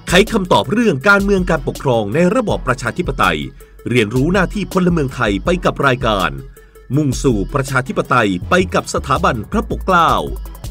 ไขคำตอบเรื่องการเมืองการปกครองในระบอบประชาธิปไตยเรียนรู้หน้าที่พลเมืองไทยไปกับรายการมุ่งสู่ประชาธิปไตยไปกับสถาบันพระปกเกล้า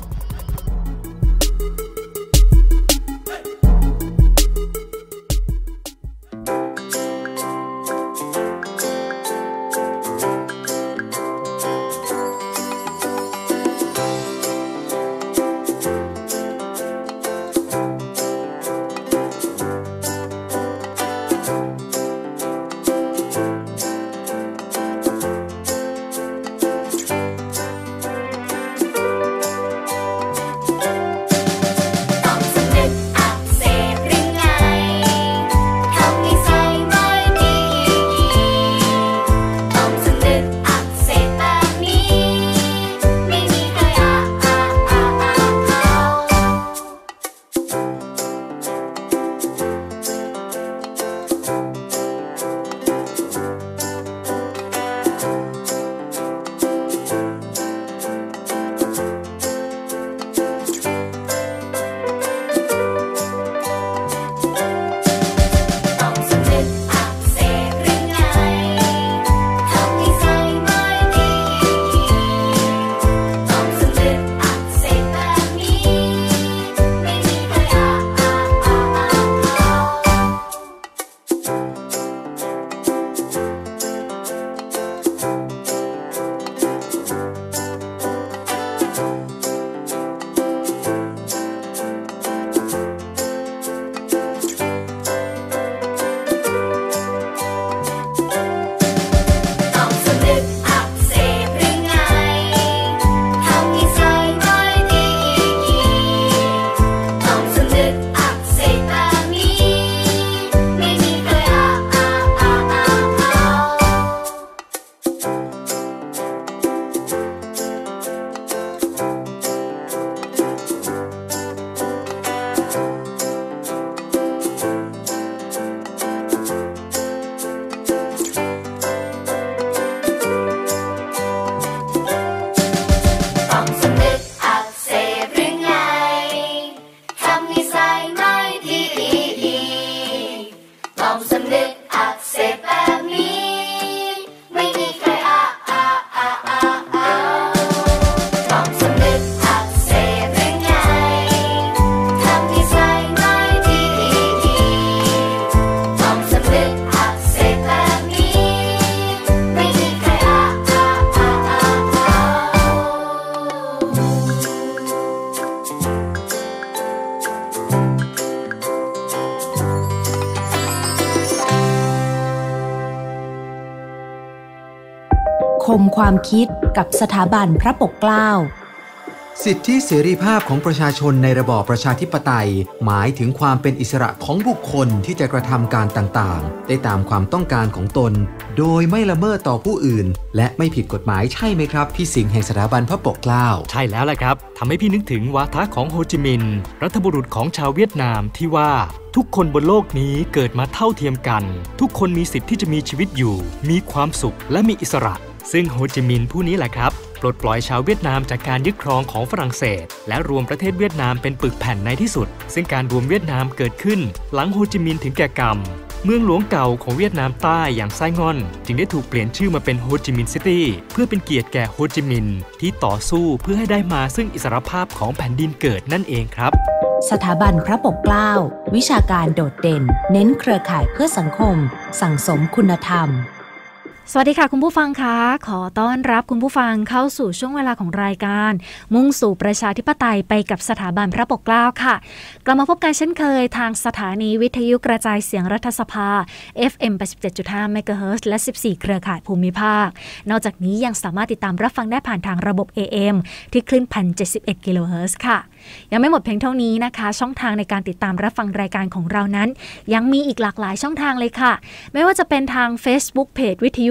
คมความคิดกับสถาบันพระปกเกล้าสิทธิเสรีภาพของประชาชนในระบอบประชาธิปไตยหมายถึงความเป็นอิสระของบุคคลที่จะกระทำการต่างๆได้ตามความต้องการของตนโดยไม่ละเมิดต่อผู้อื่นและไม่ผิดกฎหมายใช่ไหมครับพี่สิงห์แห่งสถาบันพระปกเกล้าใช่แล้วแหละครับทำให้พี่นึกถึงวาทะของโฮจิมินห์รัฐบุรุษของชาวเวียดนามที่ว่าทุกคนบนโลกนี้เกิดมาเท่าเทียมกันทุกคนมีสิทธิ์ที่จะมีชีวิตอยู่มีความสุขและมีอิสระซึ่งโฮจิมินห์ผู้นี้แหละครับปลดปล่อยชาวเวียดนามจากการยึดครองของฝรั่งเศสและรวมประเทศเวียดนามเป็นปึกแผ่นในที่สุดซึ่งการรวมเวียดนามเกิดขึ้นหลังโฮจิมินห์ถึงแก่กรรมเมืองหลวงเก่าของเวียดนามใต้อย่างไซงอนจึงได้ถูกเปลี่ยนชื่อมาเป็นโฮจิมินห์ซิตี้เพื่อเป็นเกียรติแก่โฮจิมินห์ที่ต่อสู้เพื่อให้ได้มาซึ่งอิสรภาพของแผ่นดินเกิดนั่นเองครับสถาบันพระปกเกล้าวิชาการโดดเด่นเน้นเครือข่ายเพื่อสังคมสั่งสมคุณธรรมสวัสดีค่ะคุณผู้ฟังคะขอต้อนรับคุณผู้ฟังเข้าสู่ช่วงเวลาของรายการมุ่งสู่ประชาธิปไตยไปกับสถาบันพระปกเกล้าค่ะกลับมาพบกันเช่นเคยทางสถานีวิทยุกระจายเสียงรัฐสภา FM 87.5 MHz และ 14 เครือข่ายภูมิภาคนอกจากนี้ยังสามารถติดตามรับฟังได้ผ่านทางระบบ AM ที่คลื่น 1,071 กิโลเฮิรตซ์ค่ะยังไม่หมดเพียงเท่านี้นะคะช่องทางในการติดตามรับฟังรายการของเรานั้นยังมีอีกหลากหลายช่องทางเลยค่ะไม่ว่าจะเป็นทาง Facebook Page วิทยุ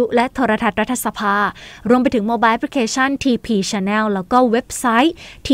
และโทรทัศน์รัฐสภารวมไปถึงโมบายแอปพลิเคชัน TP Channel แล้วก็เว็บไซต์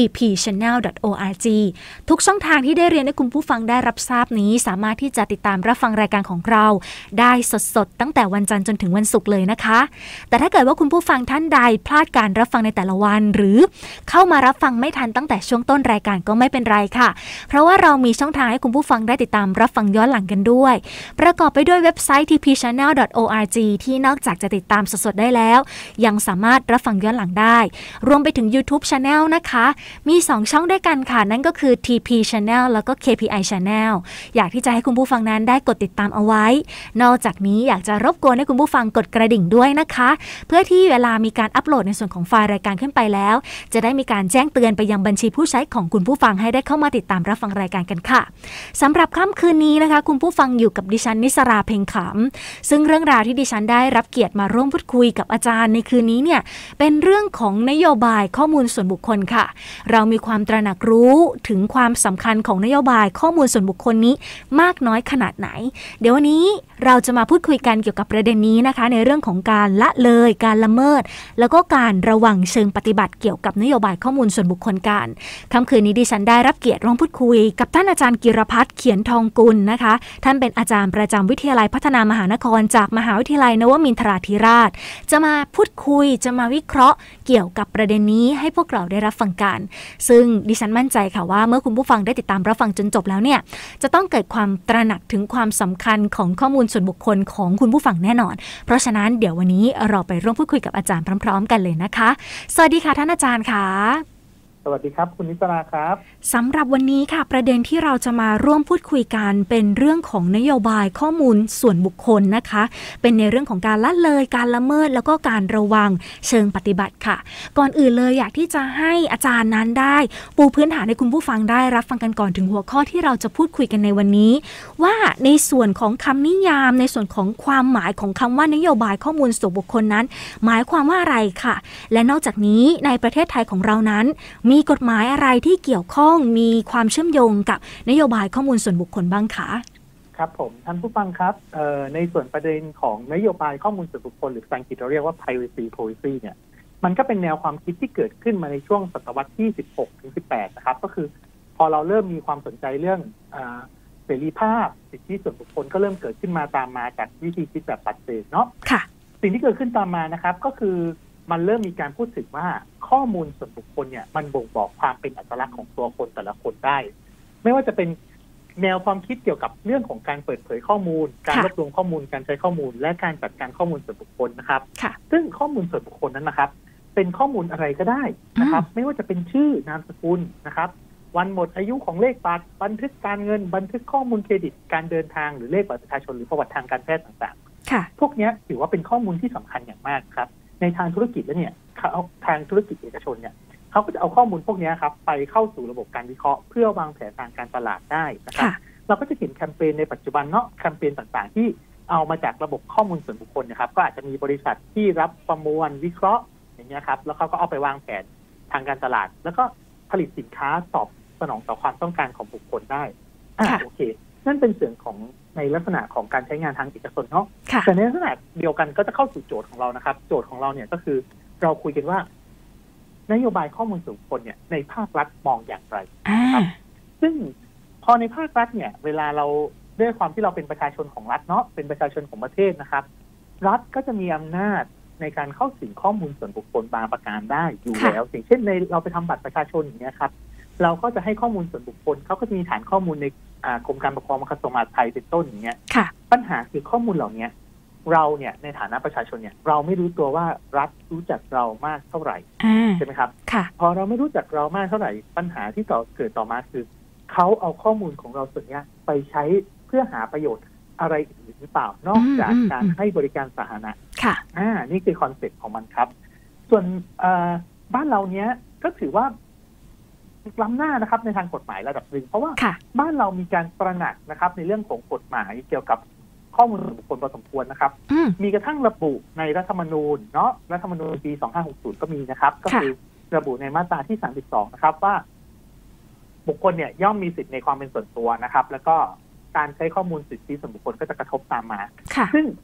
tpchannel.org ทุกช่องทางที่ได้เรียนให้คุณผู้ฟังได้รับทราบนี้สามารถที่จะติดตามรับฟังรายการของเราได้สดๆตั้งแต่วันจันทร์จนถึงวันศุกร์เลยนะคะแต่ถ้าเกิดว่าคุณผู้ฟังท่านใดพลาดการรับฟังในแต่ละวันหรือเข้ามารับฟังไม่ทันตั้งแต่ช่วงต้นรายการก็ไม่เป็นไรค่ะเพราะว่าเรามีช่องทางให้คุณผู้ฟังได้ติดตามรับฟังย้อนหลังกันด้วยประกอบไปด้วยเว็บไซต์ tpchannel.org ที่นอกจากจะติดตามสดๆได้แล้วยังสามารถรับฟังย้อนหลังได้รวมไปถึง YouTube Channel นะคะมี2ช่องด้วยกันค่ะนั่นก็คือ TP Channel แล้วก็ KPI Channel อยากที่จะให้คุณผู้ฟังนั้นได้กดติดตามเอาไว้นอกจากนี้อยากจะรบกวนให้คุณผู้ฟังกดกระดิ่งด้วยนะคะเพื่อที่เวลามีการอัปโหลดในส่วนของไฟล์รายการขึ้นไปแล้วจะได้มีการแจ้งเตือนไปยังบัญชีผู้ใช้ของคุณผู้ฟังให้ได้เข้ามาติดตามรับฟังรายการกันค่ะสำหรับค่ำคืนนี้นะคะคุณผู้ฟังอยู่กับดิฉันนิสราเพ็งขำซึ่งเรื่องราวที่ดิฉันได้รับเกียรติมาร่วมพูดคุยกับอาจารย์ในคืนนี้เนี่ยเป็นเรื่องของนโยบายข้อมูลส่วนบุคคลค่ะเรามีความตระหนักรู้ถึงความสำคัญของนโยบายข้อมูลส่วนบุคคลนี้มากน้อยขนาดไหนเดี๋ยววันนี้เราจะมาพูดคุยกันเกี่ยวกับประเด็นนี้นะคะในเรื่องของการละเลยการละเมิดแล้วก็การระวังเชิงปฏิบัติเกี่ยวกับนโยบายข้อมูลส่วนบุคคลกันค่ำคืนนี้ดิฉันได้รับเกียรติร่วมพูดคุยกับท่านอาจารย์กิรพัฒน์เขียนทองกุลนะคะท่านเป็นอาจารย์ประจำวิทยาลัยพัฒนามหานครจากมหาวิทยาลัยนวมินทราธิราชจะมาพูดคุยจะมาวิเคราะห์เกี่ยวกับประเด็นนี้ให้พวกเราได้รับฟังกันซึ่งดิฉันมั่นใจค่ะว่าเมื่อคุณผู้ฟังได้ติดตามรับฟังจนจบแล้วเนี่ยจะต้องเกิดความตระหนักถึงความสำคัญของข้อมูลส่วนบุคคลของคุณผู้ฟังแน่นอนเพราะฉะนั้นเดี๋ยววันนี้เราไปร่วมพูดคุยกับอาจารย์พร้อมๆกันเลยนะคะสวัสดีค่ะท่านอาจารย์ค่ะสวัสดีครับคุณนิสราครับสำหรับวันนี้ค่ะประเด็นที่เราจะมาร่วมพูดคุยกันเป็นเรื่องของนโยบายข้อมูลส่วนบุคคลนะคะเป็นในเรื่องของการละเลยการละเมิดแล้วก็การระวังเชิงปฏิบัติค่ะก่อนอื่นเลยอยากที่จะให้อาจารย์นั้นได้ปูพื้นฐานให้คุณผู้ฟังได้รับฟังกันก่อนถึงหัวข้อที่เราจะพูดคุยกันในวันนี้ว่าในส่วนของคำนิยามในส่วนของความหมายของคำว่านโยบายข้อมูลส่วนบุคคลนั้นหมายความว่าอะไรค่ะและนอกจากนี้ในประเทศไทยของเรานั้นมีกฎหมายอะไรที่เกี่ยวข้องมีความเชื่อมโยงกับนโยบายข้อมูลส่วนบุคคลบ้างคะครับผมท่านผู้ฟังครับในส่วนประเด็นของนโยบายข้อมูลส่วนบุคคลหรือภาษาอังกฤษเราเรียกว่า privacy policy เนี่ยมันก็เป็นแนวความคิดที่เกิดขึ้นมาในช่วงศตวรรษที่ 16 ถึง 18 นะครับก็คือพอเราเริ่มมีความสนใจเรื่องเสรีภาพสิทธิส่วนบุคคลก็เริ่มเกิดขึ้นมาตามมาจากวิธีคิดแบบปัจเจกเนาะค่ะสิ่งที่เกิดขึ้นตามมานะครับก็คือมันเริ่มมีการพูดถึงว่าข้อมูลส่วนบุคคลเนี่ยมันบ่งบอกความเป็นอัตลักษณ์ของตัวคนแต่ละคนได้ไม่ว่าจะเป็นแนวความคิดเกี่ยวกับเรื่องของการเปิดเผยข้อมูลการรวบรวมข้อมูลการใช้ข้อมูลและการจัดการข้อมูลส่วนบุคคลนะครับซึ่งข้อมูลส่วนบุคคลนั้นนะครับเป็นข้อมูลอะไรก็ได้นะครับไม่ว่าจะเป็นชื่อนามสกุลนะครับวันหมดอายุของเลขบัตรบันทึกการเงินบันทึกข้อมูลเครดิตการเดินทางหรือเลขบัตรประชาชนหรือประวัติทางการแพทย์ต่างๆพวกนี้ถือว่าเป็นข้อมูลที่สำคัญอย่างมากครับในทางธุรกิจแล้วเนี่ยทางธุรกิจเอกชนเนี่ยเขาก็จะเอาข้อมูลพวกนี้ครับไปเข้าสู่ระบบการวิเคราะห์เพื่อวางแผนทางการตลาดได้นะครับเราก็จะเห็นแคมเปญในปัจจุบันเนาะแคมเปญต่างๆที่เอามาจากระบบข้อมูลส่วนบุคคลนะครับก็อาจจะมีบริษัทที่รับประมวลวิเคราะห์อย่างเงี้ยครับแล้วเขาก็เอาไปวางแผนทางการตลาดแล้วก็ผลิตสินค้าตอบสนองต่อความต้องการของบุคคลได้โอเคนั่นเป็นส่วนของในลักษณะของการใช้งานทางเอกชนเนาะแต่ในลักษณะเดียวกันก็จะเข้าสู่โจทย์ของเรานะครับโจทย์ของเราเนี่ยก็คือเราคุยกันว่านโยบายข้อมูลส่วนบุคคลเนี่ยในภาครัฐมองอย่างไรครับซึ่งพอในภาครัฐเนี่ยเวลาเราด้วยความที่เราเป็นประชาชนของรัฐเนาะเป็นประชาชนของประเทศนะครับรัฐก็จะมีอำนาจในการเข้าถึงข้อมูลส่วนบุคคลบางประการได้อยู่แล้วอย่างเช่นในเราไปทำบัตรประชาชนอย่างเงี้ยครับเราก็จะให้ข้อมูลส่วนบุคคลเขาก็จะมีฐานข้อมูลในกรมการปกครองกระทรวงมหาดไทยเป็นต้นอย่างเงี้ยปัญหาคือข้อมูลเหล่านี้เราเนี่ยในฐานะประชาชนเนี่ยเราไม่รู้ตัวว่ารัฐรู้จักเรามากเท่าไหร่ใช่ไหมครับพอเราไม่รู้จักเรามากเท่าไหร่ปัญหาที่เกิดต่อมาคือเขาเอาข้อมูลของเราส่วนนี้ไปใช้เพื่อหาประโยชน์อะไรอื่นหรือเปล่านอกจากการให้บริการสาธารณะนี่คือคอนเซ็ปต์ของมันครับส่วนบ้านเราเนี้ยก็ถือว่าล้ำหน้านะครับในทางกฎหมายระดับหนึ่งเพราะว่าบ้านเรามีการตระหนักนะครับในเรื่องของกฎหมายเกี่ยวกับข้อมูลส่วนบุคคลพอสมควรนะครับมีกระทั่งระบุในรัฐธรรมนูญเนาะรัฐธรรมนูญปี 2560 ก็มีนะครับก็คือระบุในมาตราที่ 32 นะครับว่าบุคคลเนี่ยย่อมมีสิทธิในความเป็นส่วนตัวนะครับแล้วก็การใช้ข้อมูลสิทธิส่วนบุคคลก็จะกระทบตามมาซึ่ง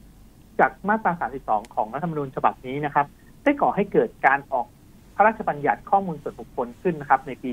จากมาตรา 32 ของรัฐธรรมนูญฉบับนี้นะครับได้ก่อให้เกิดการออกพระราชบัญญัติข้อมูลส่วนบุคคลขึ้นนะครับในปี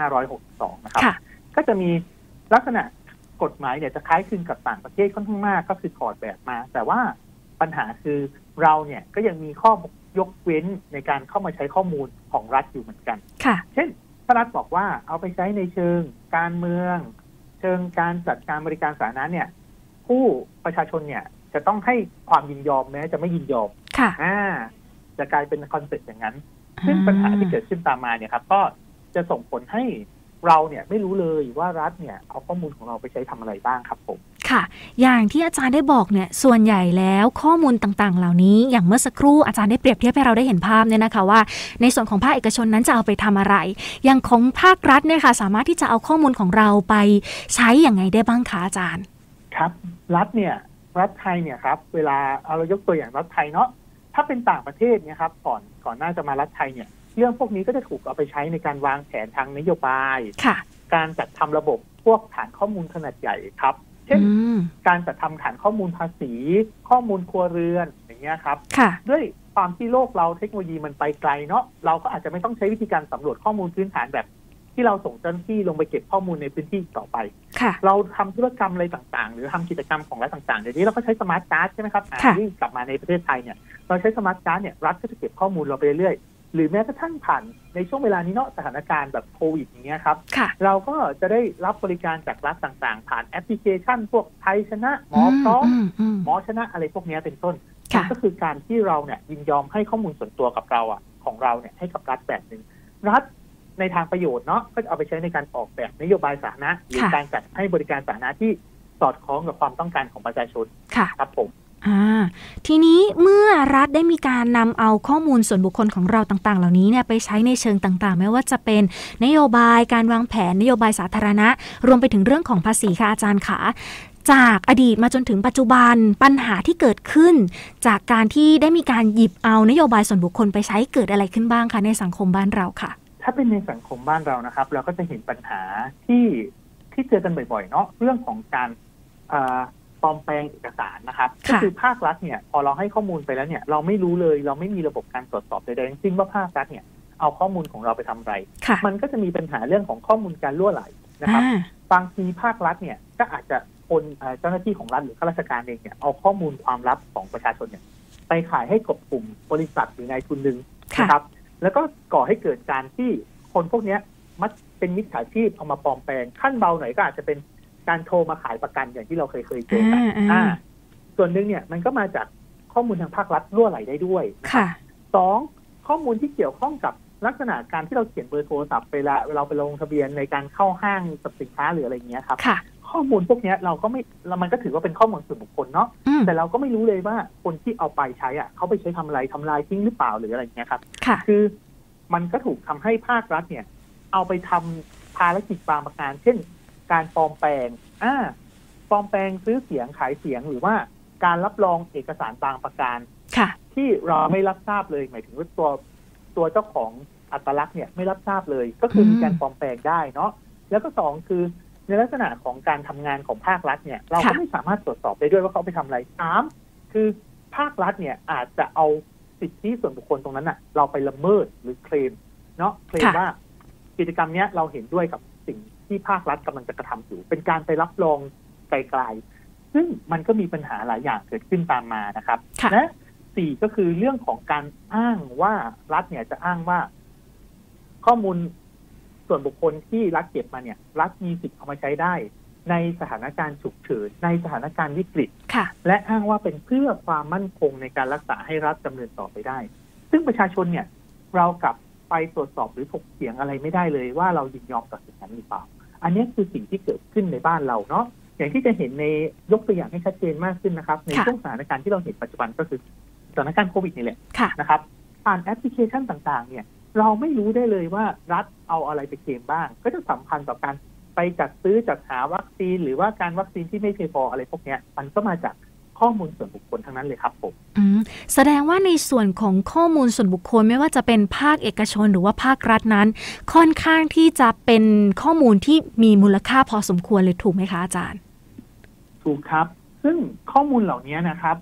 2562 นะครับก็จะมีลักษณะกฎหมายเนี่ยจะคล้ายคลึงกับต่างประเทศค่อนข้างมากก็คือถอดแบบมาแต่ว่าปัญหาคือเราเนี่ยก็ยังมีข้อยกเว้นในการเข้ามาใช้ข้อมูลของรัฐอยู่เหมือนกันเช่นถ้ารัฐบอกว่าเอาไปใช้ในเชิงการเมืองเชิงการจัดการบริการสาธารณะเนี่ยผู้ประชาชนเนี่ยจะต้องให้ความยินยอมแม้จะไม่ยินยอมจะกลายเป็นคอนเซ็ปต์อย่างนั้นซึ่งปัญหาที่เกิดขึ้นตามมาเนี่ยครับก็จะส่งผลให้เราเนี่ยไม่รู้เลยว่ารัฐเนี่ยเอาข้อมูลของเราไปใช้ทำอะไรบ้างครับผมค่ะอย่างที่อาจารย์ได้บอกเนี่ยส่วนใหญ่แล้วข้อมูลต่างๆเหล่านี้อย่างเมื่อสักครู่อาจารย์ได้เปรียบเทียบให้เราได้เห็นภาพเนี่ยนะคะว่าในส่วนของภาคเอกชนนั้นจะเอาไปทำอะไรอย่างของภาครัฐเนี่ยค่ะสามารถที่จะเอาข้อมูลของเราไปใช้อย่างไงได้บ้างคะอาจารย์ครับรัฐไทยเนี่ยครับเวลาเรายกตัวอย่างรัฐไทยเนาะถ้าเป็นต่างประเทศเนี่ยครับก่อนหน้าจะมารัฐไทยเนี่ยเรื่องพวกนี้ก็จะถูกเอาไปใช้ในการวางแผนทางนโยบายการจัดทำระบบพวกฐานข้อมูลขนาดใหญ่ครับเช่นการจัดทำฐานข้อมูลภาษีข้อมูลครัวเรือนอย่างเงี้ยครับด้วยความที่โลกเราเทคโนโลยีมันไปไกลเนาะเราก็อาจจะไม่ต้องใช้วิธีการสำรวจข้อมูลพื้นฐานแบบที่เราส่งเจ้าหน้าที่ลงไปเก็บข้อมูลในพื้นที่ต่อไปเราทำธุรกรรมอะไรต่างๆหรือทำกิจกรรมของรัฐต่างๆเดี๋ยวนี้เราก็ใช้สมาร์ทการ์ดใช่ไหมครับที่กลับมาในประเทศไทยเนี่ยเราใช้สมาร์ทการ์ดเนี่ยรัฐก็จะเก็บข้อมูลเราไปเรื่อยหรือแม้กระทั่งผ่านในช่วงเวลานี้เนาะสถานการณ์แบบโควิดอย่างเงี้ยครับเราก็จะได้รับบริการจากรัฐต่างๆผ่านแอปพลิเคชันพวกไทยชนะหมอพร้อมหมอชนะอะไรพวกนี้เป็นต้นก็คือการที่เราเนี่ยยินยอมให้ข้อมูลส่วนตัวกับเราของเราเนี่ยให้กับรัฐแบบนึงรัฐในทางประโยชน์เนาะก็จะเอาไปใช้ในการออกแบบนโยบายสาธารณะหรือการจัดให้บริการสาธารณะที่สอดคล้องกับความต้องการของประชาชนครับผมทีนี้เมื่อรัฐได้มีการนำเอาข้อมูลส่วนบุคคลของเราต่างๆเหล่านี้เนี่ยไปใช้ในเชิงต่างๆไม่ว่าจะเป็นนโยบายการวางแผนนโยบายสาธารณะรวมไปถึงเรื่องของภาษีค่ะอาจารย์ค่ะจากอดีตมาจนถึงปัจจุบันปัญหาที่เกิดขึ้นจากการที่ได้มีการหยิบเอานโยบายส่วนบุคคลไปใช้เกิดอะไรขึ้นบ้างคะในสังคมบ้านเราค่ะถ้าเป็นในสังคมบ้านเรานะครับเราก็จะเห็นปัญหาที่เจอกันบ่อยๆเนาะเรื่องของการปลอมแปลงเอกสารนะครับก็คือภาครัฐเนี่ยพอเราให้ข้อมูลไปแล้วเนี่ยเราไม่รู้เลยเราไม่มีระบบการตรวจสอบใดๆทั้งสิ้นว่าภาครัฐเนี่ยเอาข้อมูลของเราไปทำอะไรมันก็จะมีปัญหาเรื่องของข้อมูลการรั่วไหลนะครับบางทีภาครัฐเนี่ยก็อาจจะคนเจ้าหน้าที่ของรัฐหรือข้าราชการเองเนี่ยเอาข้อมูลความลับของประชาชนเนี่ยไปขายให้กับกลุ่มบริษัทหรือนายทุนนึงนะครับแล้วก็ก่อให้เกิดการที่คนพวกนี้มักเป็นมิจฉาชีพเอามาปลอมแปลงขั้นเบาหน่อยก็อาจจะเป็นการโทรมาขายประกันอย่างที่เราเคยเจอกันส่วนหนึ่งเนี่ยมันก็มาจากข้อมูลทางภาครัฐรั่วไหลได้ด้วยสองข้อมูลที่เกี่ยวข้องกับลักษณะการที่เราเขียนเบอร์โทรศัพท์ไปละเราไปลงทะเบียนในการเข้าห้างสินค้าหรืออะไรเงี้ยครับข้อมูลพวกนี้เราก็ไม่มันก็ถือว่าเป็นข้อมูลส่วนบุคคลเนาะแต่เราก็ไม่รู้เลยว่าคนที่เอาไปใช้เขาไปใช้ทำอะไรทำลายทิ้งหรือเปล่าหรืออะไรเงี้ยครับคือมันก็ถูกทำให้ภาครัฐเนี่ยเอาไปทำภารกิจบางประการเช่นการปลอมแปลงซื้อเสียงขายเสียงหรือว่าการรับรองเอกสารบางประการที่เราไม่รับทราบเลยหมายถึงว่าตัวเจ้าของอัตลักษณ์เนี่ยไม่รับทราบเลยก็คือมีการปลอมแปลงได้เนาะแล้วก็สองคือในลักษณะของการทำงานของภาครัฐเนี่ยเราก็ไม่สามารถตรวจสอบได้ด้วยว่าเขาไปทำอะไรคือภาครัฐเนี่ยอาจจะเอาสิทธิส่วนบุคคลตรงนั้นเราไปละเมิดหรือเคลมเนาะเคลมว่ากิจกรรมนี้เราเห็นด้วยกับสิ่งที่ภาครัฐกำลังจะกระทำอยู่เป็นการไปรับรองไกลๆซึ่งมันก็มีปัญหาหลายอย่างเกิดขึ้นตามมานะครับและ4ก็คือเรื่องของการอ้างว่ารัฐเนี่ยจะอ้างว่าข้อมูลส่วนบุคคลที่รัฐเก็บมาเนี่ยรัฐมีสิทธิ์เอามาใช้ได้ในสถานการณ์ฉุกเฉินในสถานการณ์วิกฤตและอ้างว่าเป็นเพื่อความมั่นคงในการรักษาให้รัฐดำเนินต่อไปได้ซึ่งประชาชนเนี่ยเรากลับไปตรวจสอบหรือถกเถียงอะไรไม่ได้เลยว่าเรายินยอมต่อสิ่งนั้นหรือเปล่าอันนี้คือสิ่งที่เกิดขึ้นในบ้านเราเนาะอย่างที่จะเห็นในยกตัวอย่างให้ชัดเจนมากขึ้นนะครับในช่วงสถานการณ์ที่เราเห็นปัจจุบันก็คือสถานการณ์โควิดนี่แหละนะครับผ่านแอปพลิเคชันต่างๆเนี่ยเราไม่รู้ได้เลยว่ารัฐเอาอะไรไปเคลมบ้างก็จะสำคัญต่อการไปจัดซื้อจัดหาวัคซีนหรือว่าการวัคซีนที่ไม่เพียงพออะไรพวกนี้มันก็มาจากข้อมูลส่วนบุคคลทั้งนั้นเลยครับผมแสดงว่าในส่วนของข้อมูลส่วนบุคคลไม่ว่าจะเป็นภาคเอกชนหรือว่าภาครัฐนั้นค่อนข้างที่จะเป็นข้อมูลที่มีมูลค่าพอสมควรเลยถูกไหมคะอาจารย์ถูกครับซึ่งข้อมูลเหล่านี้นะครับ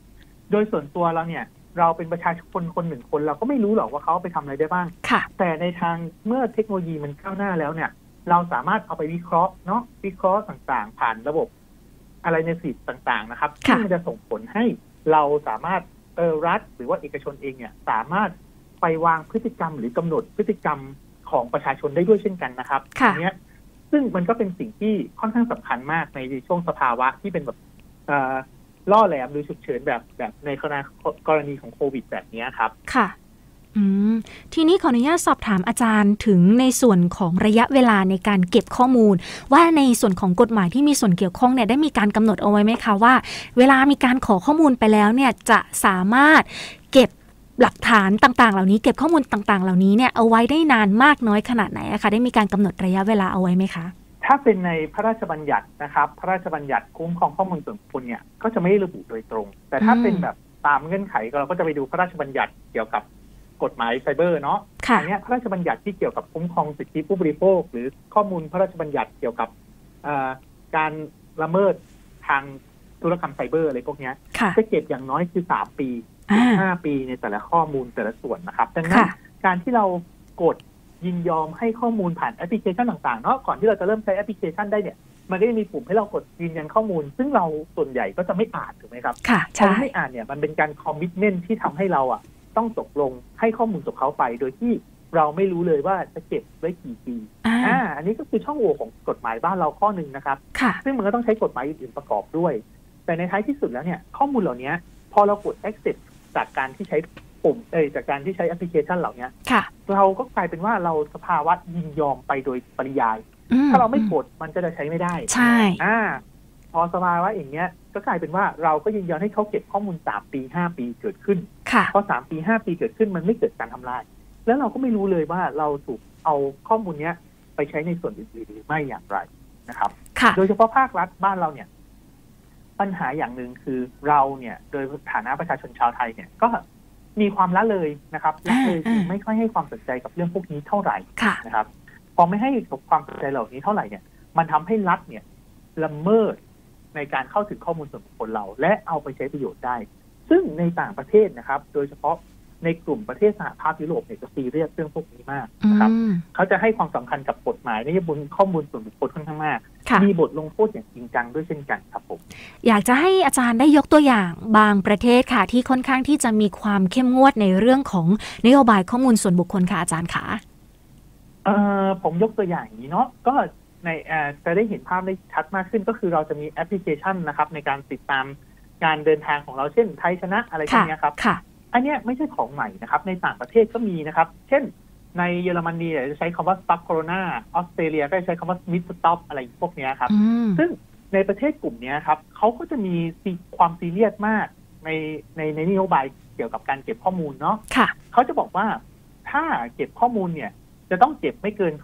โดยส่วนตัวเราเนี่ยเราเป็นประชาชนคนหนึ่งคนเราก็ไม่รู้หรอกว่าเขาไปทำอะไรได้บ้างแต่ในทางเมื่อเทคโนโลยีมันก้าวหน้าแล้วเนี่ยเราสามารถเอาไปวิเคราะห์เนาะวิเคราะห์ต่างๆผ่านระบบอะไรในสิทธิ์ต่างๆนะครับที่มันจะส่งผลให้เราสามารถรัฐหรือว่าเอกชนเองเนี่ยสามารถไปวางพฤติกรรมหรือกำหนดพฤติกรรมของประชาชนได้ด้วยเช่นกันนะครับอันนี้ซึ่งมันก็เป็นสิ่งที่ค่อนข้างสำคัญมากในช่วงสภาวะที่เป็นแบบล่อแหลมหรือฉุกเฉินแบบในกรณีของโควิดแบบนี้ครับค่ะทีนี้ขออนุญาตสอบถามอาจารย์ถึงในส่วนของระยะเวลาในการเก็บข้อมูลว่าในส่วนของกฎหมายที่มีส่วนเกี่ยวข้องเนี่ยได้มีการกำหนดเอาไว้ไหมคะว่าเวลามีการขอข้อมูลไปแล้วเนี่ยจะสามารถเก็บหลักฐานต่างๆเหล่านี้เก็บข้อมูลต่างๆเหล่านี้เนี่ยเอาไว้ได้นานมากน้อยขนาดไหนนะคะได้มีการกำหนดระยะเวลาเอาไว้ไหมคะถ้าเป็นในพระราชบัญญัตินะครับพระราชบัญญัติคุ้มครองข้อมูลส่วนบุคคลเนี่ยก็จะไม่ระบุโดยตรงแต่ถ้าเป็นแบบตามเงื่อนไขเราก็จะไปดูพระราชบัญญัติเกี่ยวกับกฎหมายไซเบอร์เนาะอันนี้พระราชบัญญัติที่เกี่ยวกับคุ้มครองสิทธิผู้บริโภคหรือข้อมูลพระราชบัญญัติเกี่ยวกับการละเมิดทางธุรกรรมไซเบอร์อะไรพวกนี้จะเก็บอย่างน้อยคือ3 ปีถึง 5 ปีในแต่ละข้อมูลแต่ละส่วนนะครับดังนั้นการที่เรากดยินยอมให้ข้อมูลผ่านแอปพลิเคชันต่างๆเนาะก่อนที่เราจะเริ่มใช้แอปพลิเคชันได้เนี่ยมันก็จะมีปุ่มให้เรากดยืนยันข้อมูลซึ่งเราส่วนใหญ่ก็จะไม่อ่านถูกไหมครับพอไม่อ่านเนี่ยมันเป็นการคอมมิตเมนต์ที่ทำให้เราต้องตกลงให้ข้อมูลกับเขาไปโดยที่เราไม่รู้เลยว่าจะเก็บไว้กี่ปีอันนี้ก็คือช่องโหว่ของกฎหมายบ้านเราข้อหนึ่งนะครับซึ่งมันก็ต้องใช้กฎหมายอื่นประกอบด้วยแต่ในท้ายที่สุดแล้วเนี่ยข้อมูลเหล่านี้พอเรากด accept จากการที่ใช้ปุ่มจากการที่ใช้แอปพลิเคชันเหล่านี้เราก็กลายเป็นว่าเราสภาวะยินยอมไปโดยปริยายถ้าเราไม่กดมันก็จะใช้ไม่ได้ใช่พอสภาวะอย่างเงี้ยก็กลายเป็นว่าเราก็ยินยอมให้เขาเก็บข้อมูล3 ปี 5 ปีเกิดขึ้นพอ3 ปี 5 ปีเกิดขึ้นมันไม่เกิดการทำลายแล้วเราก็ไม่รู้เลยว่าเราถูกเอาข้อมูลเนี้ยไปใช้ในส่วนอื่นๆหรือไม่อย่างไรนะครับโดยเฉพาะภาครัฐบ้านเราเนี่ยปัญหาอย่างหนึ่งคือเราเนี่ยโดยฐานะประชาชนชาวไทยเนี่ยก็มีความละเลยนะครับละเลยไม่ค่อยให้ความสนใจกับเรื่องพวกนี้เท่าไหร่นะครับพอไม่ให้ความสนใจเหล่านี้เท่าไหร่เนี่ยมันทำให้รัฐเนี่ยละเมิดในการเข้าถึงข้อมูลส่วนบุคคลเราและเอาไปใช้ประโยชน์ได้ซึ่งในต่างประเทศนะครับโดยเฉพาะในกลุ่มประเทศสหภาพยุโรปเนี่ยจะซีเรียสเรื่องพวกนี้มากนะครับเขาจะให้ความสำคัญกับกฎหมายในบนข้อมูลส่วนบุคคลค่อนข้างมากมีบทลงโทษอย่างจริงจังด้วยเช่นกันครับผมอยากจะให้อาจารย์ได้ยกตัวอย่างบางประเทศค่ะที่ค่อนข้างที่จะมีความเข้มงวดในเรื่องของนโยบายข้อมูลส่วนบุคคลค่ะอาจารย์คะผมยกตัวอย่างนี้เนาะก็ในจะได้เห็นภาพได้ชัดมากขึ้นก็คือเราจะมีแอปพลิเคชันนะครับในการติดตามการเดินทางของเราเช่นไทยชนะอะไรพวกนี้ครับอันนี้ไม่ใช่ของใหม่นะครับในต่างประเทศก็มีนะครับเช่นในเยอรมนีจะใช้คำว่า stop corona ออสเตรเลียก็ใช้คำว่า smith stop อะไรพวกนี้ครับซึ่งในประเทศกลุ่มนี้ครับเขาก็จะมีความซีเรียสมากในนโยบายเกี่ยวกับการเก็บข้อมูลเนาะเขาจะบอกว่าถ้าเก็บข้อมูลเนี่ยจะต้องเก็บไม่เกิน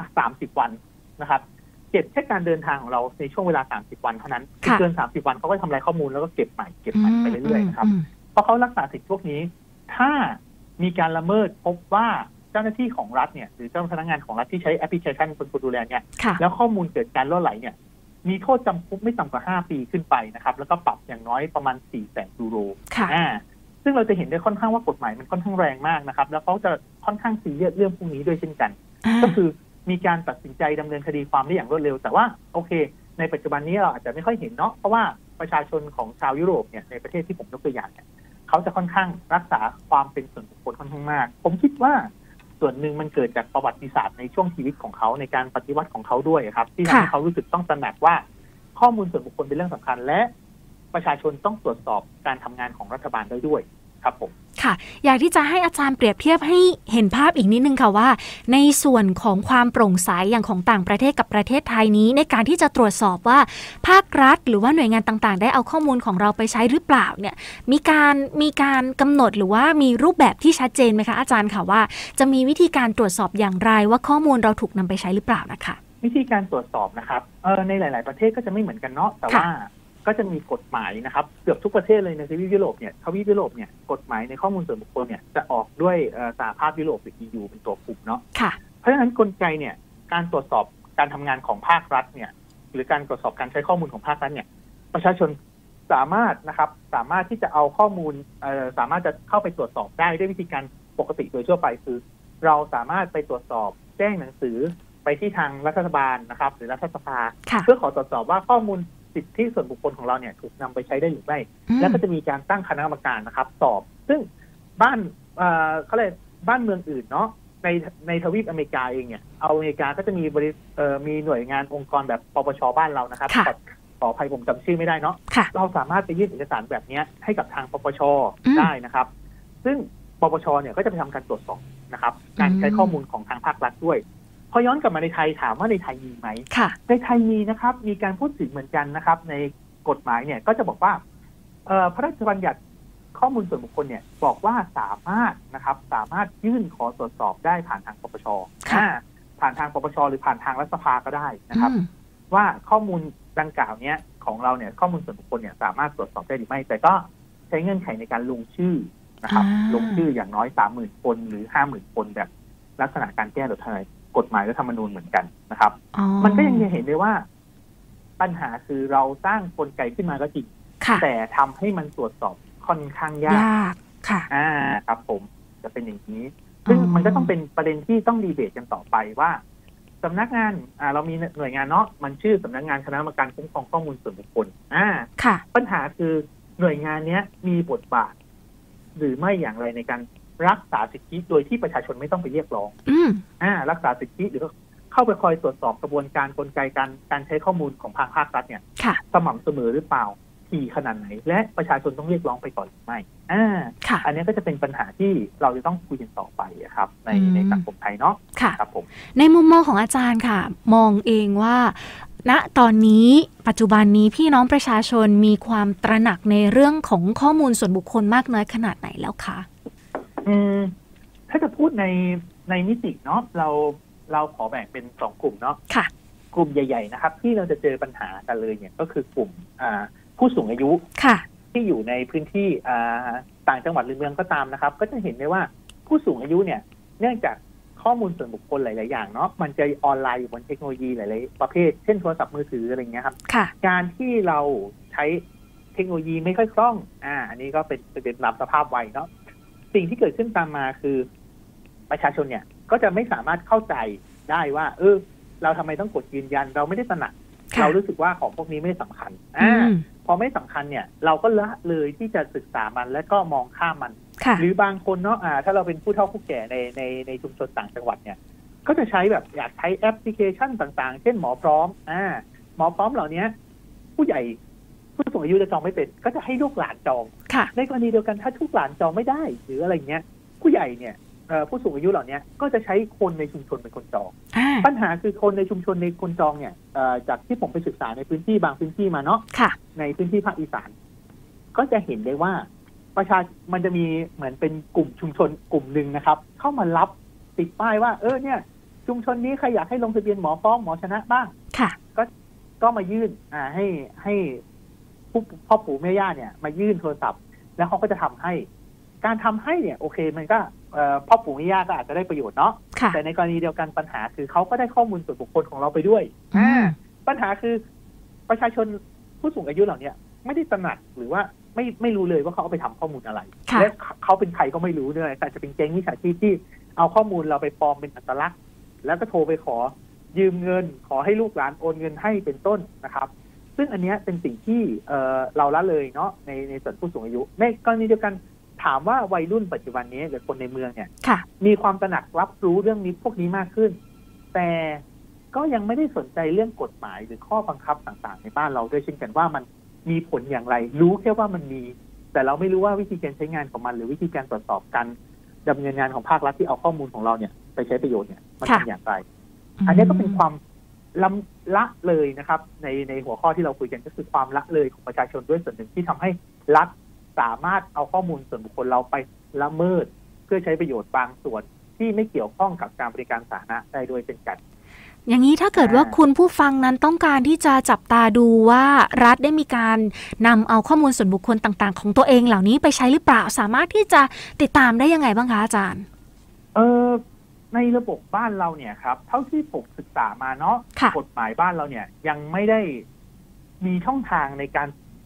30 วันนะครับเก็บแค่การเดินทางของเราในช่วงเวลา30 วันเท่านั้นเกิน30 วันเขาก็ทำลายข้อมูลแล้วก็เก็บใหม่ไปเรื่อยๆนะครับเพราะเขารักษาสิทธิพวกนี้ถ้ามีการละเมิดพบว่าเจ้าหน้าที่ของรัฐเนี่ยหรือเจ้าพนักงานของรัฐที่ใช้แอปพลิเคชันคนดูแลเนี่ยแล้วข้อมูลเกิดการล่อไหลเนี่ยมีโทษจำคุกไม่ต่ำกว่า5 ปีขึ้นไปนะครับแล้วก็ปรับอย่างน้อยประมาณ400,000 ยูโรซึ่งเราจะเห็นได้ค่อนข้างว่ากฎหมายมันค่อนข้างแรงมากนะครับแล้วเขาจะค่อนข้างซีเรียสเรื่องพวกนี้ด้วยเช่นกันก็คือมีการตัดสินใจดำเนินคดีความได้อย่างรวดเร็วแต่ว่าโอเคในปัจจุบันนี้เราอาจจะไม่ค่อยเห็นเนาะเพราะว่าประชาชนของชาวยุโรปเนี่ยในประเทศที่ผมยกตัวอย่างเนี่ยเขาจะค่อนข้างรักษาความเป็นส่วนบุคคลค่อนข้างมากผมคิดว่าส่วนหนึ่งมันเกิดจากประวัติศาสตร์ในช่วงชีวิตของเขาในการปฏิวัติของเขาด้วยครับที่ทำให้เขารู้สึกต้องตระหนักว่าข้อมูลส่วนบุคคลเป็นเรื่องสำคัญและประชาชนต้องตรวจสอบการทำงานของรัฐบาลได้ด้วยครับผมค่ะอยากที่จะให้อาจารย์เปรียบเทียบให้เห็นภาพอีกนิดนึงค่ะว่าในส่วนของความโปร่งใสอย่างของต่างประเทศกับประเทศไทยนี้ในการที่จะตรวจสอบว่าภาครัฐหรือว่าหน่วยงานต่างๆได้เอาข้อมูลของเราไปใช้หรือเปล่าเนี่ยมีการกำหนดหรือว่ามีรูปแบบที่ชัดเจนไหมคะอาจารย์ค่ะว่าจะมีวิธีการตรวจสอบอย่างไรว่าข้อมูลเราถูกนำไปใช้หรือเปล่านะคะวิธีการตรวจสอบนะครับในหลายๆประเทศก็จะไม่เหมือนกันเนาะแต่ว่าก็จะมีกฎหมายนะครับเกือบทุกประเทศเลยในทวีปยุโรปเนี่ยกฎหมายในข้อมูลส่วนบุคคลเนี่ยจะออกด้วยสหภาพยุโรปหรือ EU เป็นตัวคุมเนาะเพราะฉะนั้นกลไกเนี่ยการตรวจสอบการทำงานของภาครัฐเนี่ยหรือการตรวจสอบการใช้ข้อมูลของภาครัฐเนี่ยประชาชนสามารถนะครับสามารถที่จะเอาข้อมูลสามารถจะเข้าไปตรวจสอบได้ด้วยวิธีการปกติโดยทั่วไปคือเราสามารถไปตรวจสอบแจ้งหนังสือไปที่ทางรัฐบาลนะครับหรือรัฐสภาเพื่อขอตรวจสอบว่าข้อมูลสิทธิส่วนบุคคลของเราเนี่ยถูกนำไปใช้ได้หรือไม่แล้วก็จะมีการตั้งคณะกรรมการนะครับสอบซึ่งบ้านเขาเรียกบ้านเมืองอื่นเนาะในทวีปอเมริกาเองเนี่ยอเมริกาก็จะมีมีหน่วยงานองค์กรแบบปปช.บ้านเรานะครับขออภัยผมจำชื่อไม่ได้เนาะเราสามารถไปยื่นเอกสารแบบนี้ให้กับทางปปช.ได้นะครับซึ่งปปช.เนี่ยก็จะไปทำการตรวจสอบนะครับการใช้ข้อมูลของทางภาครัฐด้วยพอย้อนกลับมาในไทยถามว่าในไทยมีไหมในไทยมีนะครับมีการพูดถึงเหมือนกันนะครับในกฎหมายเนี่ยก็จะบอกว่าพระราชบัญญัติข้อมูลส่วนบุคคลเนี่ยบอกว่าสามารถยื่นขอตรวจสอบได้ผ่านทางปปช.ผ่านทางปปช.หรือผ่านทางรัฐสภาก็ได้นะครับว่าข้อมูลดังกล่าวเนี้ยของเราเนี่ยข้อมูลส่วนบุคคลเนี่ยสามารถตรวจสอบได้หรือไม่แต่ก็ใช้เงื่อนไขในการลงชื่อนะครับลงชื่ออย่างน้อย 30,000 คนหรือ 50,000 คนแบบลักษณะการแก้กฎหมายรัฐธรรมนูญเหมือนกันนะครับมันก็ยังเห็นได้ว่าปัญหาคือเราสร้างกลไกขึ้นมาก็จริงแต่ทำให้มันตรวจสอบค่อนข้างยากค่ะครับผมจะเป็นอย่างนี้ซึ่งมันก็ต้องเป็นประเด็นที่ต้องดีเบตกันต่อไปว่าสำนักงานเรามีหน่วยงานเนาะมันชื่อสำนักงานคณะกรรมการคุ้มครองข้อมูลส่วนบุคคลปัญหาคือหน่วยงานนี้มีบทบาทหรือไม่อย่างไรในการรักษาสิทธิโดยที่ประชาชนไม่ต้องไปเรียกร้องรักษาสิทธิหรือเข้าไปคอยตรวจสอบกระบวนการกลไกการใช้ข้อมูลของภาครัฐเนี่ยสม่ำเสมอหรือเปล่าถี่ขนาดไหนและประชาชนต้องเรียกร้องไปก่อนหรือไม่อันนี้ก็จะเป็นปัญหาที่เราจะต้องคุยกันต่อไปครับในสังคมไทยเนาะครับผมในมุมมองของอาจารย์ค่ะมองเองว่าณตอนนี้ปัจจุบันนี้พี่น้องประชาชนมีความตระหนักในเรื่องของข้อมูลส่วนบุคคลมากน้อยขนาดไหนแล้วคะถ้าจะพูดในมิติเนาะเราขอแบ่งเป็น2กลุ่มเนาะกลุ่มใหญ่ๆนะครับที่เราจะเจอปัญหากันเลยเนี่ยก็คือกลุ่มผู้สูงอายุที่อยู่ในพื้นที่ต่างจังหวัดหรือเมืองก็ตามนะครับก็จะเห็นได้ว่าผู้สูงอายุเนี่ยเนื่องจากข้อมูลส่วนบุคคลหลายๆอย่างเนาะมันจะออนไลน์อยู่บนเทคโนโลยีหลายๆประเภทเช่นโทรศัพท์มือถืออะไรเงี้ยครับการที่เราใช้เทคโนโลยีไม่ค่อยคล่องอันนี้ก็เป็นตามสภาพวัยเนาะสิ่งที่เกิดขึ้นตามมาคือประชาชนเนี่ยก็จะไม่สามารถเข้าใจได้ว่าเราทำไมต้องกดยืนยันเราไม่ได้ตระหนักเรารู้สึกว่าของพวกนี้ไม่สำคัญพอไม่สำคัญเนี่ยเราก็ละเลยที่จะศึกษามันและก็มองข้ามมันหรือบางคนเนาะถ้าเราเป็นผู้เฒ่าผู้แก่ในชุมชนต่างจังหวัดเนี่ยก็จะใช้แบบอยากใช้แอปพลิเคชันต่างๆเช่นหมอพร้อมหมอพร้อมเหล่านี้ผู้ใหญ่ผู้สูงอายุจะจองไม่เป็นก็จะให้ลูกหลานจองในกรณีเดียวกันถ้าลูกหลานจองไม่ได้หรืออะไรเงี้ยผู้ใหญ่เนี่ยผู้สูงอายุเหล่านี้ก็จะใช้คนในชุมชนเป็นคนจองปัญหาคือคนในชุมชนในคนจองเนี่ยจากที่ผมไปศึกษาในพื้นที่บางพื้นที่มาเนาะในพื้นที่ภาคอีสานก็จะเห็นได้ว่ามันจะมีเหมือนเป็นกลุ่มชุมชนกลุ่มหนึ่งนะครับเข้ามารับติดป้ายว่าเนี่ยชุมชนนี้ใครอยากให้ลงทะเบียนหมอพร้อมหมอชนะบ้างก็มายื่นให้พ่อปู่แม่ย่าเนี่ยมายื่นโทรศัพท์แล้วเขาก็จะทำให้การทำให้เนี่ยโอเคมันก็พ่อปู่แม่ย่าก็อาจจะได้ประโยชน์เนาะแต่ในกรณีเดียวกันปัญหาคือเขาก็ได้ข้อมูลส่วนบุคคลของเราไปด้วยปัญหาคือประชาชนผู้สูงอายุเหล่านี้ไม่ได้ตระหนักหรือว่าไม่รู้เลยว่าเขาเอาไปทำข้อมูลอะไรและเขาเป็นใครก็ไม่รู้ด้วยแต่จะเป็นแก๊งมิจฉาชีพที่เอาข้อมูลเราไปปลอมเป็นอัตลักษณ์แล้วก็โทรไปขอยืมเงินขอให้ลูกหลานโอนเงินให้เป็นต้นนะครับซึ่งอันนี้เป็นสิ่งที่เราละเลยเนาะในส่วนผู้สูงอายุในกรณีเดียวกันถามว่าวัยรุ่นปัจจุบันนี้หรือคนในเมืองเนี่ยมีความตระหนักรับรู้เรื่องนี้พวกนี้มากขึ้นแต่ก็ยังไม่ได้สนใจเรื่องกฎหมายหรือข้อบังคับต่างๆในบ้านเราด้วยเช่นกันว่ามันมีผลอย่างไรรู้แค่ว่ามันมีแต่เราไม่รู้ว่าวิธีการใช้งานของมันหรือวิธีการตรวจสอบการดำเนินงานของภาครัฐที่เอาข้อมูลของเราเนี่ยไปใช้ประโยชน์เนี่ยมันเป็นอย่างไรอันนี้ก็เป็นความละเลยนะครับในหัวข้อที่เราคุยกันก็คือความละเลยของประชาชนด้วยส่วนหนึ่งที่ทำให้รัฐสามารถเอาข้อมูลส่วนบุคคลเราไปละเมิดเพื่อใช้ประโยชน์บางส่วนที่ไม่เกี่ยวข้องกับการบริการสาธารณะได้ด้วยเช่นกันอย่างนี้ถ้าเกิดว่าคุณผู้ฟังนั้นต้องการที่จะจับตาดูว่ารัฐได้มีการนำเอาข้อมูลส่วนบุคคลต่างๆของตัวเองเหล่านี้ไปใช้หรือเปล่าสามารถที่จะติดตามได้ยังไงบ้างคะอาจารย์ในระบบบ้านเราเนี่ยครับเท่าที่ผมศึกษามาเนาะกฎหมายบ้านเราเนี่ยยังไม่ได้มีช่องทางในการติด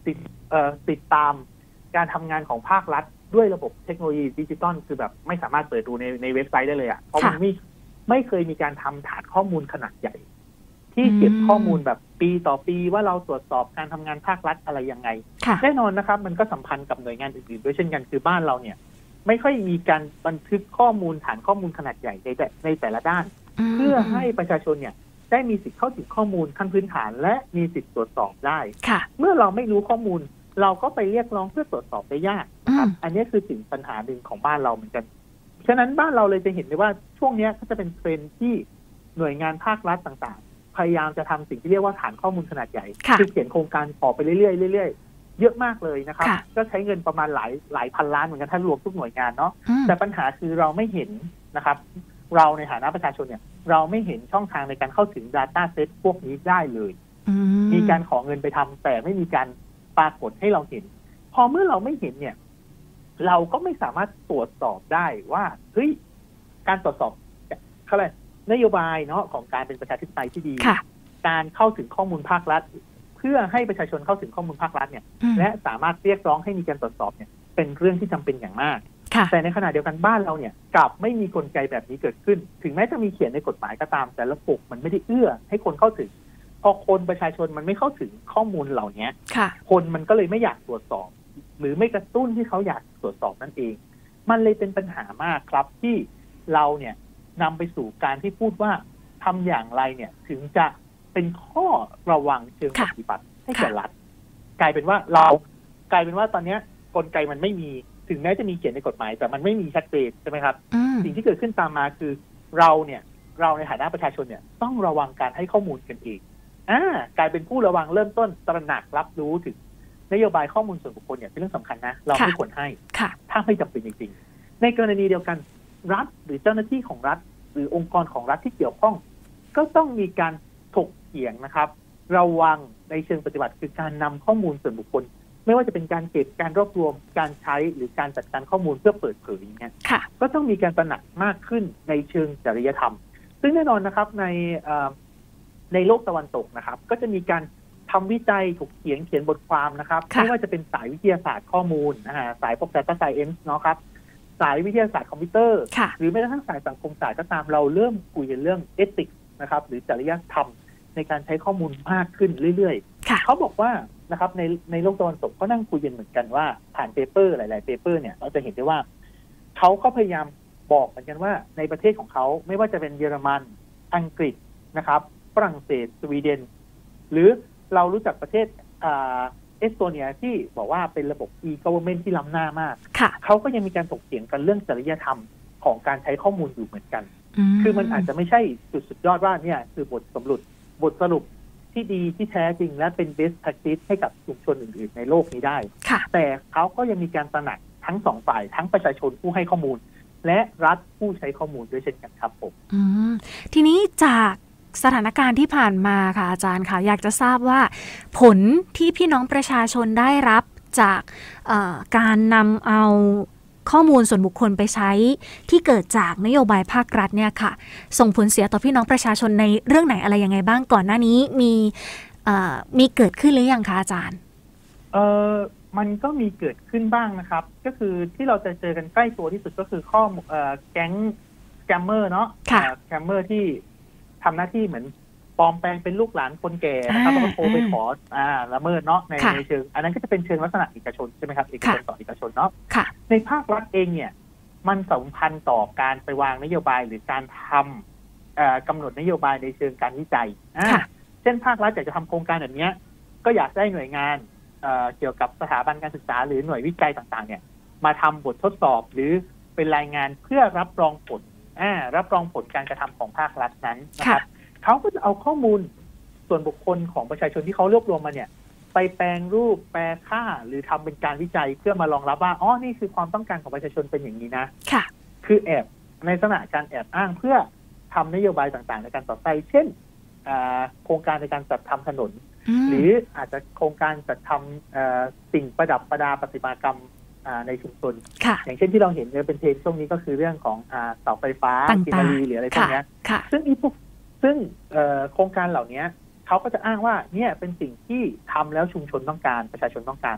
ติดตามการทำงานของภาครัฐด้วยระบบเทคโนโลยีดิจิตอลคือแบบไม่สามารถเปิดดูในเว็บไซต์ได้เลยเพราะมันไม่เคยมีการทำฐานข้อมูลขนาดใหญ่ที่เก็บข้อมูลแบบปีต่อปีว่าเราตรวจสอบการทำงานภาครัฐอะไรยังไงแน่นอนนะครับมันก็สัมพันธ์กับหน่วยงานอื่นๆด้วยเช่นกันคือบ้านเราเนี่ยไม่ค่อยมีการบันทึกข้อมูลฐานข้อมูลขนาดใหญ่ในแต่ละด้านเพื่อให้ประชาชนเนี่ยได้มีสิทธิ์เข้าถึงข้อมูลขั้นพื้นฐานและมีสิทธิ์ตรวจสอบได้เมื่อเราไม่รู้ข้อมูลเราก็ไปเรียกร้องเพื่อตรวจสอบได้ยากครับอันนี้คือสิ่งปัญหาหนึ่งของบ้านเราเหมือนกันฉะนั้นบ้านเราเลยจะเห็นได้ว่าช่วงนี้ก็จะเป็นเทรนด์ที่หน่วยงานภาครัฐต่างๆพยายามจะทำสิ่งที่เรียกว่าฐานข้อมูลขนาดใหญ่คือเขียนโครงการต่อไปเรื่อยๆเรื่อยๆเยอะมากเลยนะครับก็ใช้เงินประมาณหลายพันล้านเหมือนกันถ้ารวมทุกหน่วยงานเนาะแต่ปัญหาคือเราไม่เห็นนะครับเราในฐานะประชาชนเนี่ยเราไม่เห็นช่องทางในการเข้าถึง Data Set พวกนี้ได้เลยมีการขอเงินไปทำแต่ไม่มีการปรากฏให้เราเห็นพอเมื่อเราไม่เห็นเนี่ยเราก็ไม่สามารถตรวจสอบได้ว่าเฮ้ยการตรวจสอบเขาเรียกนโยบายเนาะของการเป็นประชาธิปไตยที่ดีการเข้าถึงข้อมูลภาครัฐเพื่อให้ประชาชนเข้าถึงข้อมูลภาครัฐเนี่ยและสามารถเรียกร้องให้มีการตรวจสอบเนี่ยเป็นเรื่องที่จำเป็นอย่างมากแต่ในขณะเดียวกันบ้านเราเนี่ยกลับไม่มีกลไกแบบนี้เกิดขึ้นถึงแม้จะมีเขียนในกฎหมายก็ตามแต่ระบบมันไม่ได้เอื้อให้คนเข้าถึงพอคนประชาชนมันไม่เข้าถึงข้อมูลเหล่านี้คนมันก็เลยไม่อยากตรวจสอบหรือไม่กระตุ้นที่เขาอยากตรวจสอบนั่นเองมันเลยเป็นปัญหามากครับที่เราเนี่ยนำไปสู่การที่พูดว่าทำอย่างไรเนี่ยถึงจะเป็นข้อระวังเชิงปฏิบัติให้แก่รัฐกลายเป็นว่าตอนนี้กลไกมันไม่มีถึงแม้จะมีเขียนในกฎหมายแต่มันไม่มีชัดเจนใช่ไหมครับสิ่งที่เกิดขึ้นตามมาคือเราในฐานะประชาชนเนี่ยต้องระวังการให้ข้อมูลกันเองกลายเป็นผู้ระวังเริ่มต้นตระหนักรับรู้ถึงนโยบายข้อมูลส่วนบุคคลเนี่ยเป็นเรื่องสำคัญนะเราไม่ควรให้ถ้าไม่จำเป็นจริงๆในกรณีเดียวกันรัฐหรือเจ้าหน้าที่ของรัฐหรือองค์กรของรัฐที่เกี่ยวข้องก็ต้องมีการถกเถียงนะครับระวังในเชิงปฏิบัติคือการนำข้อมูลส่วนบุคคลไม่ว่าจะเป็นการเก็บการรวบรวมการใช้หรือการจัดการข้อมูลเพื่อเปิดเผยเนี่ยก็ต้องมีการตระหนักมากขึ้นในเชิงจริยธรรมซึ่งแน่นอนนะครับในโลกตะวันตกนะครับก็จะมีการทำวิจัยถกเถียงเขียนบทความนะครับไม่ว่าจะเป็นสายวิทยาศาสตร์ข้อมูลสายพวก Data Science เนาะครับสายวิทยาศาสตร์คอมพิวเตอร์หรือแม้กระทั่งสายสังคมศาสตร์ก็ตามเราเริ่มคุยกันเรื่อง Ethics นะครับหรือจริยธรรมในการใช้ข้อมูลมากขึ้นเรื่อยๆเขาบอกว่านะครับในโลกตะวันตกก็นั่งคุยกันเหมือนกันว่าผ่านเปเปอร์หลายๆเปเปอร์เนี่ยเราจะเห็นได้ว่าเขาก็พยายามบอกเหมือนกันว่าในประเทศของเขาไม่ว่าจะเป็นเยอรมันอังกฤษนะครับฝรั่งเศสสวีเดนหรือเรารู้จักประเทศเอสโตเนียที่บอกว่าเป็นระบบ e-government ที่ล้ำหน้ามากเขาก็ยังมีการถกเถียงกันเรื่องจริยธรรมของการใช้ข้อมูลอยู่เหมือนกันคือมันอาจจะไม่ใช่จุดสุดยอดว่าเนี่ยคือบทสรุปที่ดีที่แท้จริงและเป็น best practice ให้กับชุมชนอื่นๆในโลกนี้ได้แต่เขาก็ยังมีการตระหนักทั้งสองฝ่ายทั้งประชาชนผู้ให้ข้อมูลและรัฐผู้ใช้ข้อมูลด้วยเช่นกันครับผมทีนี้จากสถานการณ์ที่ผ่านมาค่ะอาจารย์ค่ะอยากจะทราบว่าผลที่พี่น้องประชาชนได้รับจากการนำเอาข้อมูลส่วนบุคคลไปใช้ที่เกิดจากนโยบายภาครัฐเนี่ยค่ะส่งผลเสียต่อพี่น้องประชาชนในเรื่องไหนอะไรยังไงบ้างก่อนหน้านี้มีเกิดขึ้นหรือยังคะอาจารย์มันก็มีเกิดขึ้นบ้างนะครับก็คือที่เราจะเจอกันใกล้ตัวที่สุดก็คือข้อแก๊งสแกมเมอร์เนาะสแกมเมอร์ที่ทำหน้าที่เหมือนปลอมแปลงเป็นลูกหลานคนแก่นะครับแล้วก็โทรไปขอละเมิดเนาะในเชิงอันนั้นก็จะเป็นเชิงลักษณะเอกชนใช่ไหมครับเอกชนต่อเอกชนเนาะในภาครัฐเองเนี่ยมันสัมพันธ์ต่อการไปวางนโยบายหรือการทำกำหนดนโยบายในเชิงการวิจัยเช่นภาครัฐอยากจะทำโครงการแบบนี้ก็อยากได้หน่วยงานเกี่ยวกับสถาบันการศึกษาหรือหน่วยวิจัยต่างๆเนี่ยมาทำบททดสอบหรือเป็นรายงานเพื่อรับรองผลการกระทำของภาครัฐนั้นนะครับเขาก็จะเอาข้อมูลส่วนบุคคลของประชาชนที่เขารวบรวมมาเนี่ยไปแปลงรูปแปลค่าหรือทำเป็นการวิจัยเพื่อมารองรับว่าอ๋อนี่คือความต้องการของประชาชนเป็นอย่างนี้นะคือแอบในลักษณะการแอบอ้างเพื่อทำนโยบายต่างๆในการต่อไปเช่นโครงการในการจัดทำถนนหรืออาจจะโครงการจัดทำสิ่งประดับประดาประติมากรรมในชุมชนอย่างเช่นที่เราเห็นเป็นเทรนด์ช่วงนี้ก็คือเรื่องของเสาไฟฟ้ากินรีหรืออะไรพวกนี้ซึ่งโครงการเหล่านี้เขาก็จะอ้างว่าเนี่ยเป็นสิ่งที่ทำแล้วชุมชนต้องการประชาชนต้องการ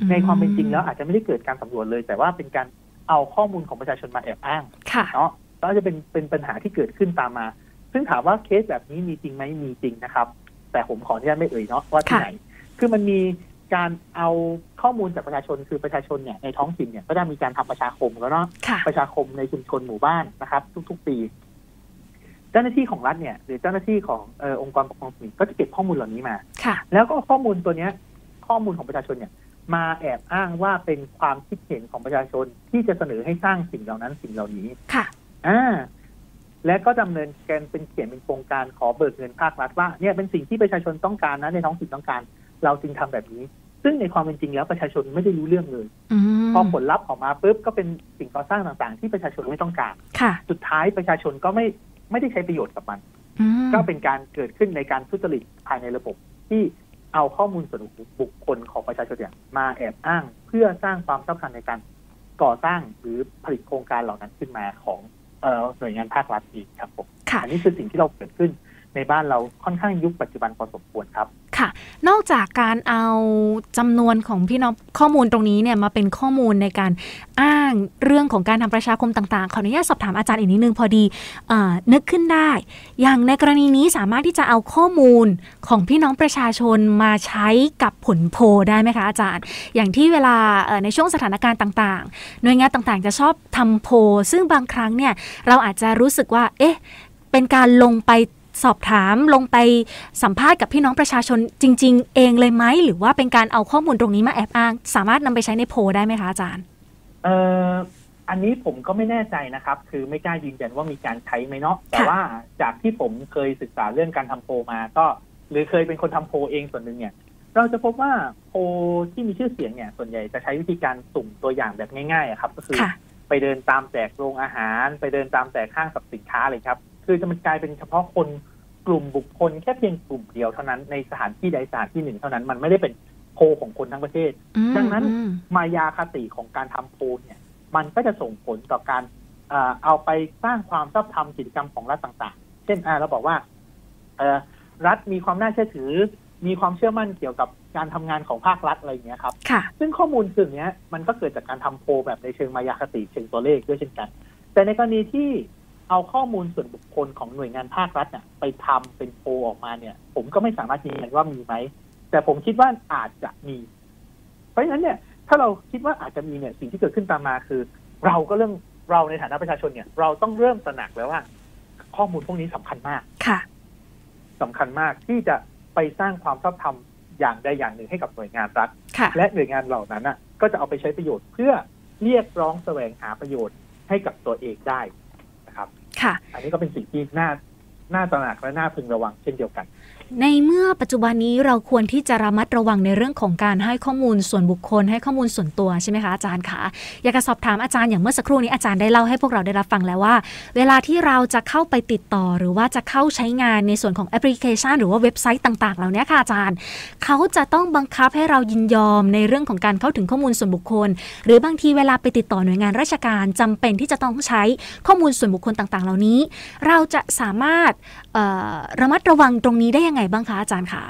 ในความเป็นจริงแล้วอาจจะไม่ได้เกิดการสำรวจเลยแต่ว่าเป็นการเอาข้อมูลของประชาชนมาแอบอ้างเนาะก็จะเป็นปัญหาที่เกิดขึ้นตามมาซึ่งถามว่าเคสแบบนี้มีจริงไหมมีจริงนะครับแต่ผมขออนุญาตไม่เอ่ยเนาะว่าที่ไหนคือมันมีการเอาข้อมูลจากประชาชนคือประชาชนเนี่ยในท้องถิ่นเนี่ยก็ได้มีการทำประชาคมแล้วเนาะประชาคมในชุมชนหมู่บ้านนะครับทุกๆปีเจ้าหน้าที่ของรัฐเนี่ยหรือเจ้าหน้าที่ขององค์กรปกครองท้องถิ่นก็จะเก็บข้อมูลเหล่านี้มาแล้วก็ข้อมูลตัวเนี้ยข้อมูลของประชาชนเนี่ยมาแอบอ้างว่าเป็นความคิดเห็นของประชาชนที่จะเสนอให้สร้างสิ่งเหล่านั้นสิ่งเหล่านี้และก็ดำเนินการเป็นเขียนเป็นโครงการขอเบิกเงินภาครัฐว่าเนี่ยเป็นสิ่งที่ประชาชนต้องการนะในท้องถิ่นต้องการเราจึงทำแบบนี้ซึ่งในความเป็นจริงแล้วประชาชนไม่ได้รู้เรื่องเลยพอผลลัพธ์ออกมาปุ๊บก็เป็นสิ่งก่อสร้างต่างๆที่ประชาชนไม่ต้องการสุดท้ายประชาชนก็ไม่ได้ใช้ประโยชน์กับมันก็เป็นการเกิดขึ้นในการทุจริตภายในระบบที่เอาข้อมูลส่วนบุคคลของประชาชนเนี่ยมาแอบอ้างเพื่อสร้างความสำคัญในการก่อสร้างหรือผลิตโครงการเหล่านั้นขึ้นมาของหน่วยงานภาครัฐอีกครับผมอันนี้คือสิ่งที่เราเกิดขึ้นในบ้านเราค่อนข้างยุคปัจจุบันพอสมควรครับค่ะนอกจากการเอาจำนวนของพี่น้องข้อมูลตรงนี้เนี่ยมาเป็นข้อมูลในการอ้างเรื่องของการทำประชาคมต่างๆขออนุญาตสอบถามอาจารย์อีกนิดนึงพอดีนึกขึ้นได้อย่างในกรณีนี้สามารถที่จะเอาข้อมูลของพี่น้องประชาชนมาใช้กับผลโพลได้ไหมคะอาจารย์อย่างที่เวลาในช่วงสถานการณ์ต่างๆหน่วยงานต่างๆจะชอบทำโพลซึ่งบางครั้งเนี่ยเราอาจจะรู้สึกว่าเป็นการลงไปสอบถามลงไปสัมภาษณ์กับพี่น้องประชาชนจริงๆเองเลยไหมหรือว่าเป็นการเอาข้อมูลตรงนี้มาแอบอ้างสามารถนำไปใช้ในโพลได้ไหมคะอาจารย์อันนี้ผมก็ไม่แน่ใจนะครับคือไม่กล้ายืนยันว่ามีการใช้ไหมเนาะแต่ว่าจากที่ผมเคยศึกษาเรื่องการทำโพลมาก็หรือเคยเป็นคนทำโพลเองส่วนหนึ่งเนี่ยเราจะพบว่าโพลที่มีชื่อเสียงเนี่ยส่วนใหญ่จะใช้วิธีการสุ่มตัวอย่างแบบง่ายๆครับก็คือไปเดินตามแจกโรงอาหารไปเดินตามแจกห้างสรรพสินค้าเลยครับคือจะมันกลายเป็นเฉพาะคนกลุ่มบุคคลแค่เพียงกลุ่มเดียวเท่านั้นในสถานที่ใดสถานที่หนึ่งเท่านั้นมันไม่ได้เป็นโพลของคนทั้งประเทศดังนั้นมายาคติของการทำโพลเนี่ยมันก็จะส่งผลต่อการเอาไปสร้างความชอบธรรมกิจกรรมของรัฐต่างๆเช่นเราบอกว่ารัฐมีความน่าเชื่อถือมีความเชื่อมั่นเกี่ยวกับการทำงานของภาครัฐอะไรอย่างเงี้ยครับซึ่งข้อมูลสิ่งนี้มันก็เกิดจากการทำโพลแบบในเชิงมายาคติเชิงตัวเลขด้วยเช่นกันแต่ในกรณีที่เอาข้อมูลส่วนบุคคลของหน่วยงานภาครัฐเนี่ยไปทำเป็นโพลออกมาเนี่ยผมก็ไม่สามารถยืนยันว่ามีไหมแต่ผมคิดว่าอาจจะมีเพราะฉะนั้นเนี่ยถ้าเราคิดว่าอาจจะมีเนี่ยสิ่งที่เกิดขึ้นตามมาคือเราในฐานะประชาชนเนี่ยเราต้องเริ่มตระหนักแล้วว่าข้อมูลพวกนี้สำคัญมากค่ะสำคัญมากที่จะไปสร้างความชอบธรรมอย่างใดอย่างหนึ่งให้กับหน่วยงานรัฐและหน่วยงานเหล่านั้นก็จะเอาไปใช้ประโยชน์เพื่อเรียกร้องแสวงหาประโยชน์ให้กับตัวเองได้นะครับอันนี้ก็เป็นสิ่งที่น่าตระหนักและน่าพึงระวังเช่นเดียวกันในเมื่อปัจจุบันนี้เราควรที่จะระมัดระวังในเรื่องของการให้ข้อมูลส่วนบุคคลให้ข้อมูลส่วนตัวใช่ไหมคะอาจารย์คะอยากจะสอบถามอาจารย์อย่างเมื่อสักครู่นี้อาจารย์ได้เล่าให้พวกเราได้รับฟังแล้วว่าเวลาที่เราจะเข้าไปติดต่อหรือว่าจะเข้าใช้งานในส่วนของแอปพลิเคชันหรือว่าเว็บไซต์ต่างๆเหล่านี้ค่ะอาจารย์เขาจะต้องบังคับให้เรายินยอมในเรื่องของการเข้าถึงข้อมูลส่วนบุคคลหรือบางทีเวลาไปติดต่อหน่วยงานราชการจำเป็นที่จะต้องใช้ข้อมูลส่วนบุคคลต่างๆเหล่านี้เราจะสามารถระมัดระวังตรงนี้ได้ยังไงบ้างคะอาจารย์คะ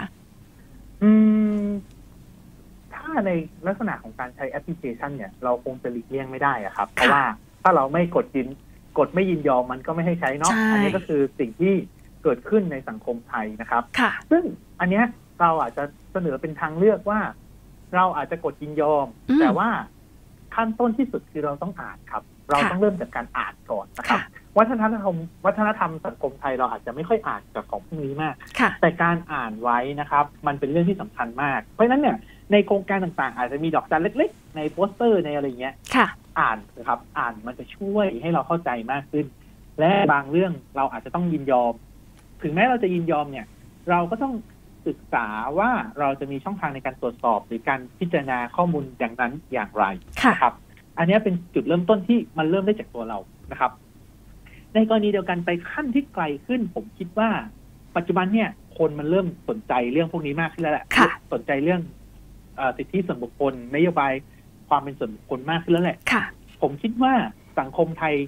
ถ้าในลักษณะของการใช้แอปพลิเคชันเนี่ยเราคงจะหลีกเลี่ยงไม่ได้อะครับเพราะว่าถ้าเราไม่กดไม่ยินยอมมันก็ไม่ให้ใช้เนาะอันนี้ก็คือสิ่งที่เกิดขึ้นในสังคมไทยนะครับซึ่งอันเนี้ยเราอาจจะเสนอเป็นทางเลือกว่าเราอาจจะกดยินยอมแต่ว่าขั้นต้นที่สุดคือเราต้องอ่านครับเราต้องเริ่มจากการอ่านก่อนนะครับวัฒนธรรมสังคมไทยเราอาจจะไม่ค่อยอ่านกับของพวกนี้มากแต่การอ่านไว้นะครับมันเป็นเรื่องที่สำคัญมากเพราะฉะนั้นเนี่ยในโครงการต่างๆอาจจะมีดอกจันเล็กๆในโปสเตอร์ในอะไรเงี้ยอ่านนะครับอ่านมันจะช่วยให้เราเข้าใจมากขึ้นและบางเรื่องเราอาจจะต้องยินยอมถึงแม้เราจะยินยอมเนี่ยเราก็ต้องศึกษาว่าเราจะมีช่องทางในการตรวจสอบหรือการพิจารณาข้อมูลอย่างนั้นอย่างไรนะครับอันนี้เป็นจุดเริ่มต้นที่มันเริ่มได้จากตัวเรานะครับในกรณีเดียวกันไปขั้นที่ไกลขึ้นผมคิดว่าปัจจุบันเนี่ยคนมันเริ่มสนใจเรื่องพวกนี้มากขึ้นแล้วแหละสนใจเรื่องสิทธิส่วนบุคคลนโยบายความเป็นส่วนบุคคลมากขึ้นแล้วแหละผมคิดว่าสังคมไทย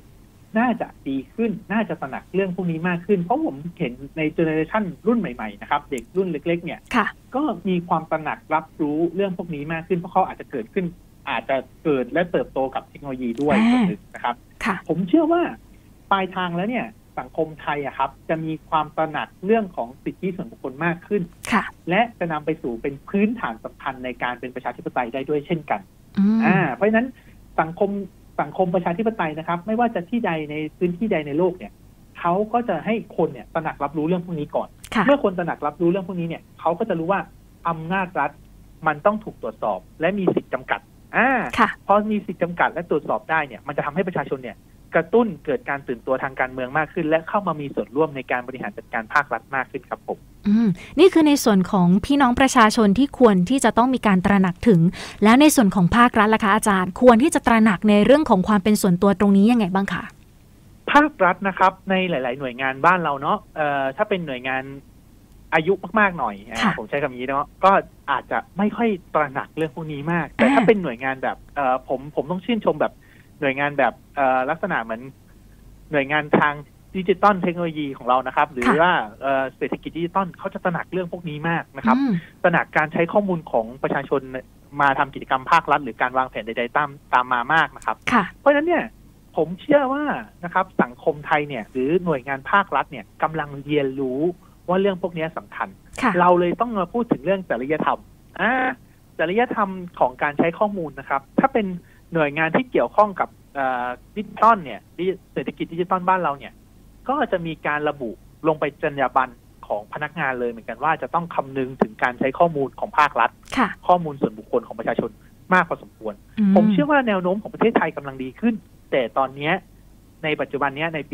น่าจะดีขึ้นน่าจะตระหนักเรื่องพวกนี้มากขึ้นเพราะผมเห็นในเจเนอเรชันรุ่นใหม่ๆนะครับเด็กรุ่นเล็กๆเนี่ยก็มีความตระหนักรับรู้เรื่องพวกนี้มากขึ้นเพราะเขาอาจจะเกิดและเติบโตกับเทคโนโลยีด้วยนะครับผมเชื่อว่าปลายทางแล้วเนี่ยสังคมไทยอะครับจะมีความตระหนักเรื่องของสิทธิส่วนบุคคลมากขึ้นและจะนำไปสู่เป็นพื้นฐานสำคัญในการเป็นประชาธิปไตยได้ด้วยเช่นกันเพราะฉะนั้นสังคมประชาธิปไตยนะครับไม่ว่าจะที่ใดในพื้นที่ใดในโลกเนี่ยเขาก็จะให้คนเนี่ยตระหนักรับรู้เรื่องพวกนี้ก่อนเมื่อคนตระหนักรับรู้เรื่องพวกนี้เนี่ยเขาก็จะรู้ว่าอำนาจรัฐมันต้องถูกตรวจสอบและมีสิทธิจำกัดพอมีสิทธิจำกัดและตรวจสอบได้เนี่ยมันจะทำให้ประชาชนเนี่ยกระตุ้นเกิดการตื่นตัวทางการเมืองมากขึ้นและเข้ามามีส่วนร่วมในการบริหารจัดการภาครัฐมากขึ้นครับผมนี่คือในส่วนของพี่น้องประชาชนที่ควรที่จะต้องมีการตระหนักถึงแล้วในส่วนของภาครัฐล่ะคะอาจารย์ควรที่จะตระหนักในเรื่องของความเป็นส่วนตัวตรงนี้ยังไงบ้างคะภาครัฐนะครับในหลายๆหน่วยงานบ้านเราเนาะถ้าเป็นหน่วยงานอายุมากๆหน่อยผมใช้คำนี้เนาะก็อาจจะไม่ค่อยตระหนักเรื่องพวกนี้มากแต่ถ้าเป็นหน่วยงานแบบผมต้องชื่นชมแบบหน่วยงานแบบลักษณะเหมือนหน่วยงานทางดิจิตอลเทคโนโลยีของเรานะครับหรือว่าเศรษฐกิจดิจิตอลเขาจะตระหนักเรื่องพวกนี้มากนะครับตระหนักการใช้ข้อมูลของประชาชนมาทำกิจกรรมภาครัฐหรือการวางแผนใดๆตามมามากนะครับเพราะฉะนั้นเนี่ยผมเชื่อว่านะครับสังคมไทยเนี่ยหรือหน่วยงานภาครัฐเนี่ยกำลังเรียนรู้ว่าเรื่องพวกนี้สำคัญเราเลยต้องมาพูดถึงเรื่องจริยธรรมจริยธรรมของการใช้ข้อมูลนะครับถ้าเป็นหน่วยงานที่เกี่ยวข้องกับดิจิตอลเนี่ยเศรษฐกิจดิจิตอลบ้านเราเนี่ยก็จะมีการระบุลงไปจรรยาบรรณของพนักงานเลยเหมือนกันว่าจะต้องคำนึงถึงการใช้ข้อมูลของภาครัฐข้อมูลส่วนบุคคลของประชาชนมากพอสมควรผมเชื่อว่าแนวโน้มของประเทศไทยกำลังดีขึ้นแต่ตอนนี้ในปัจจุบันนี้ในปี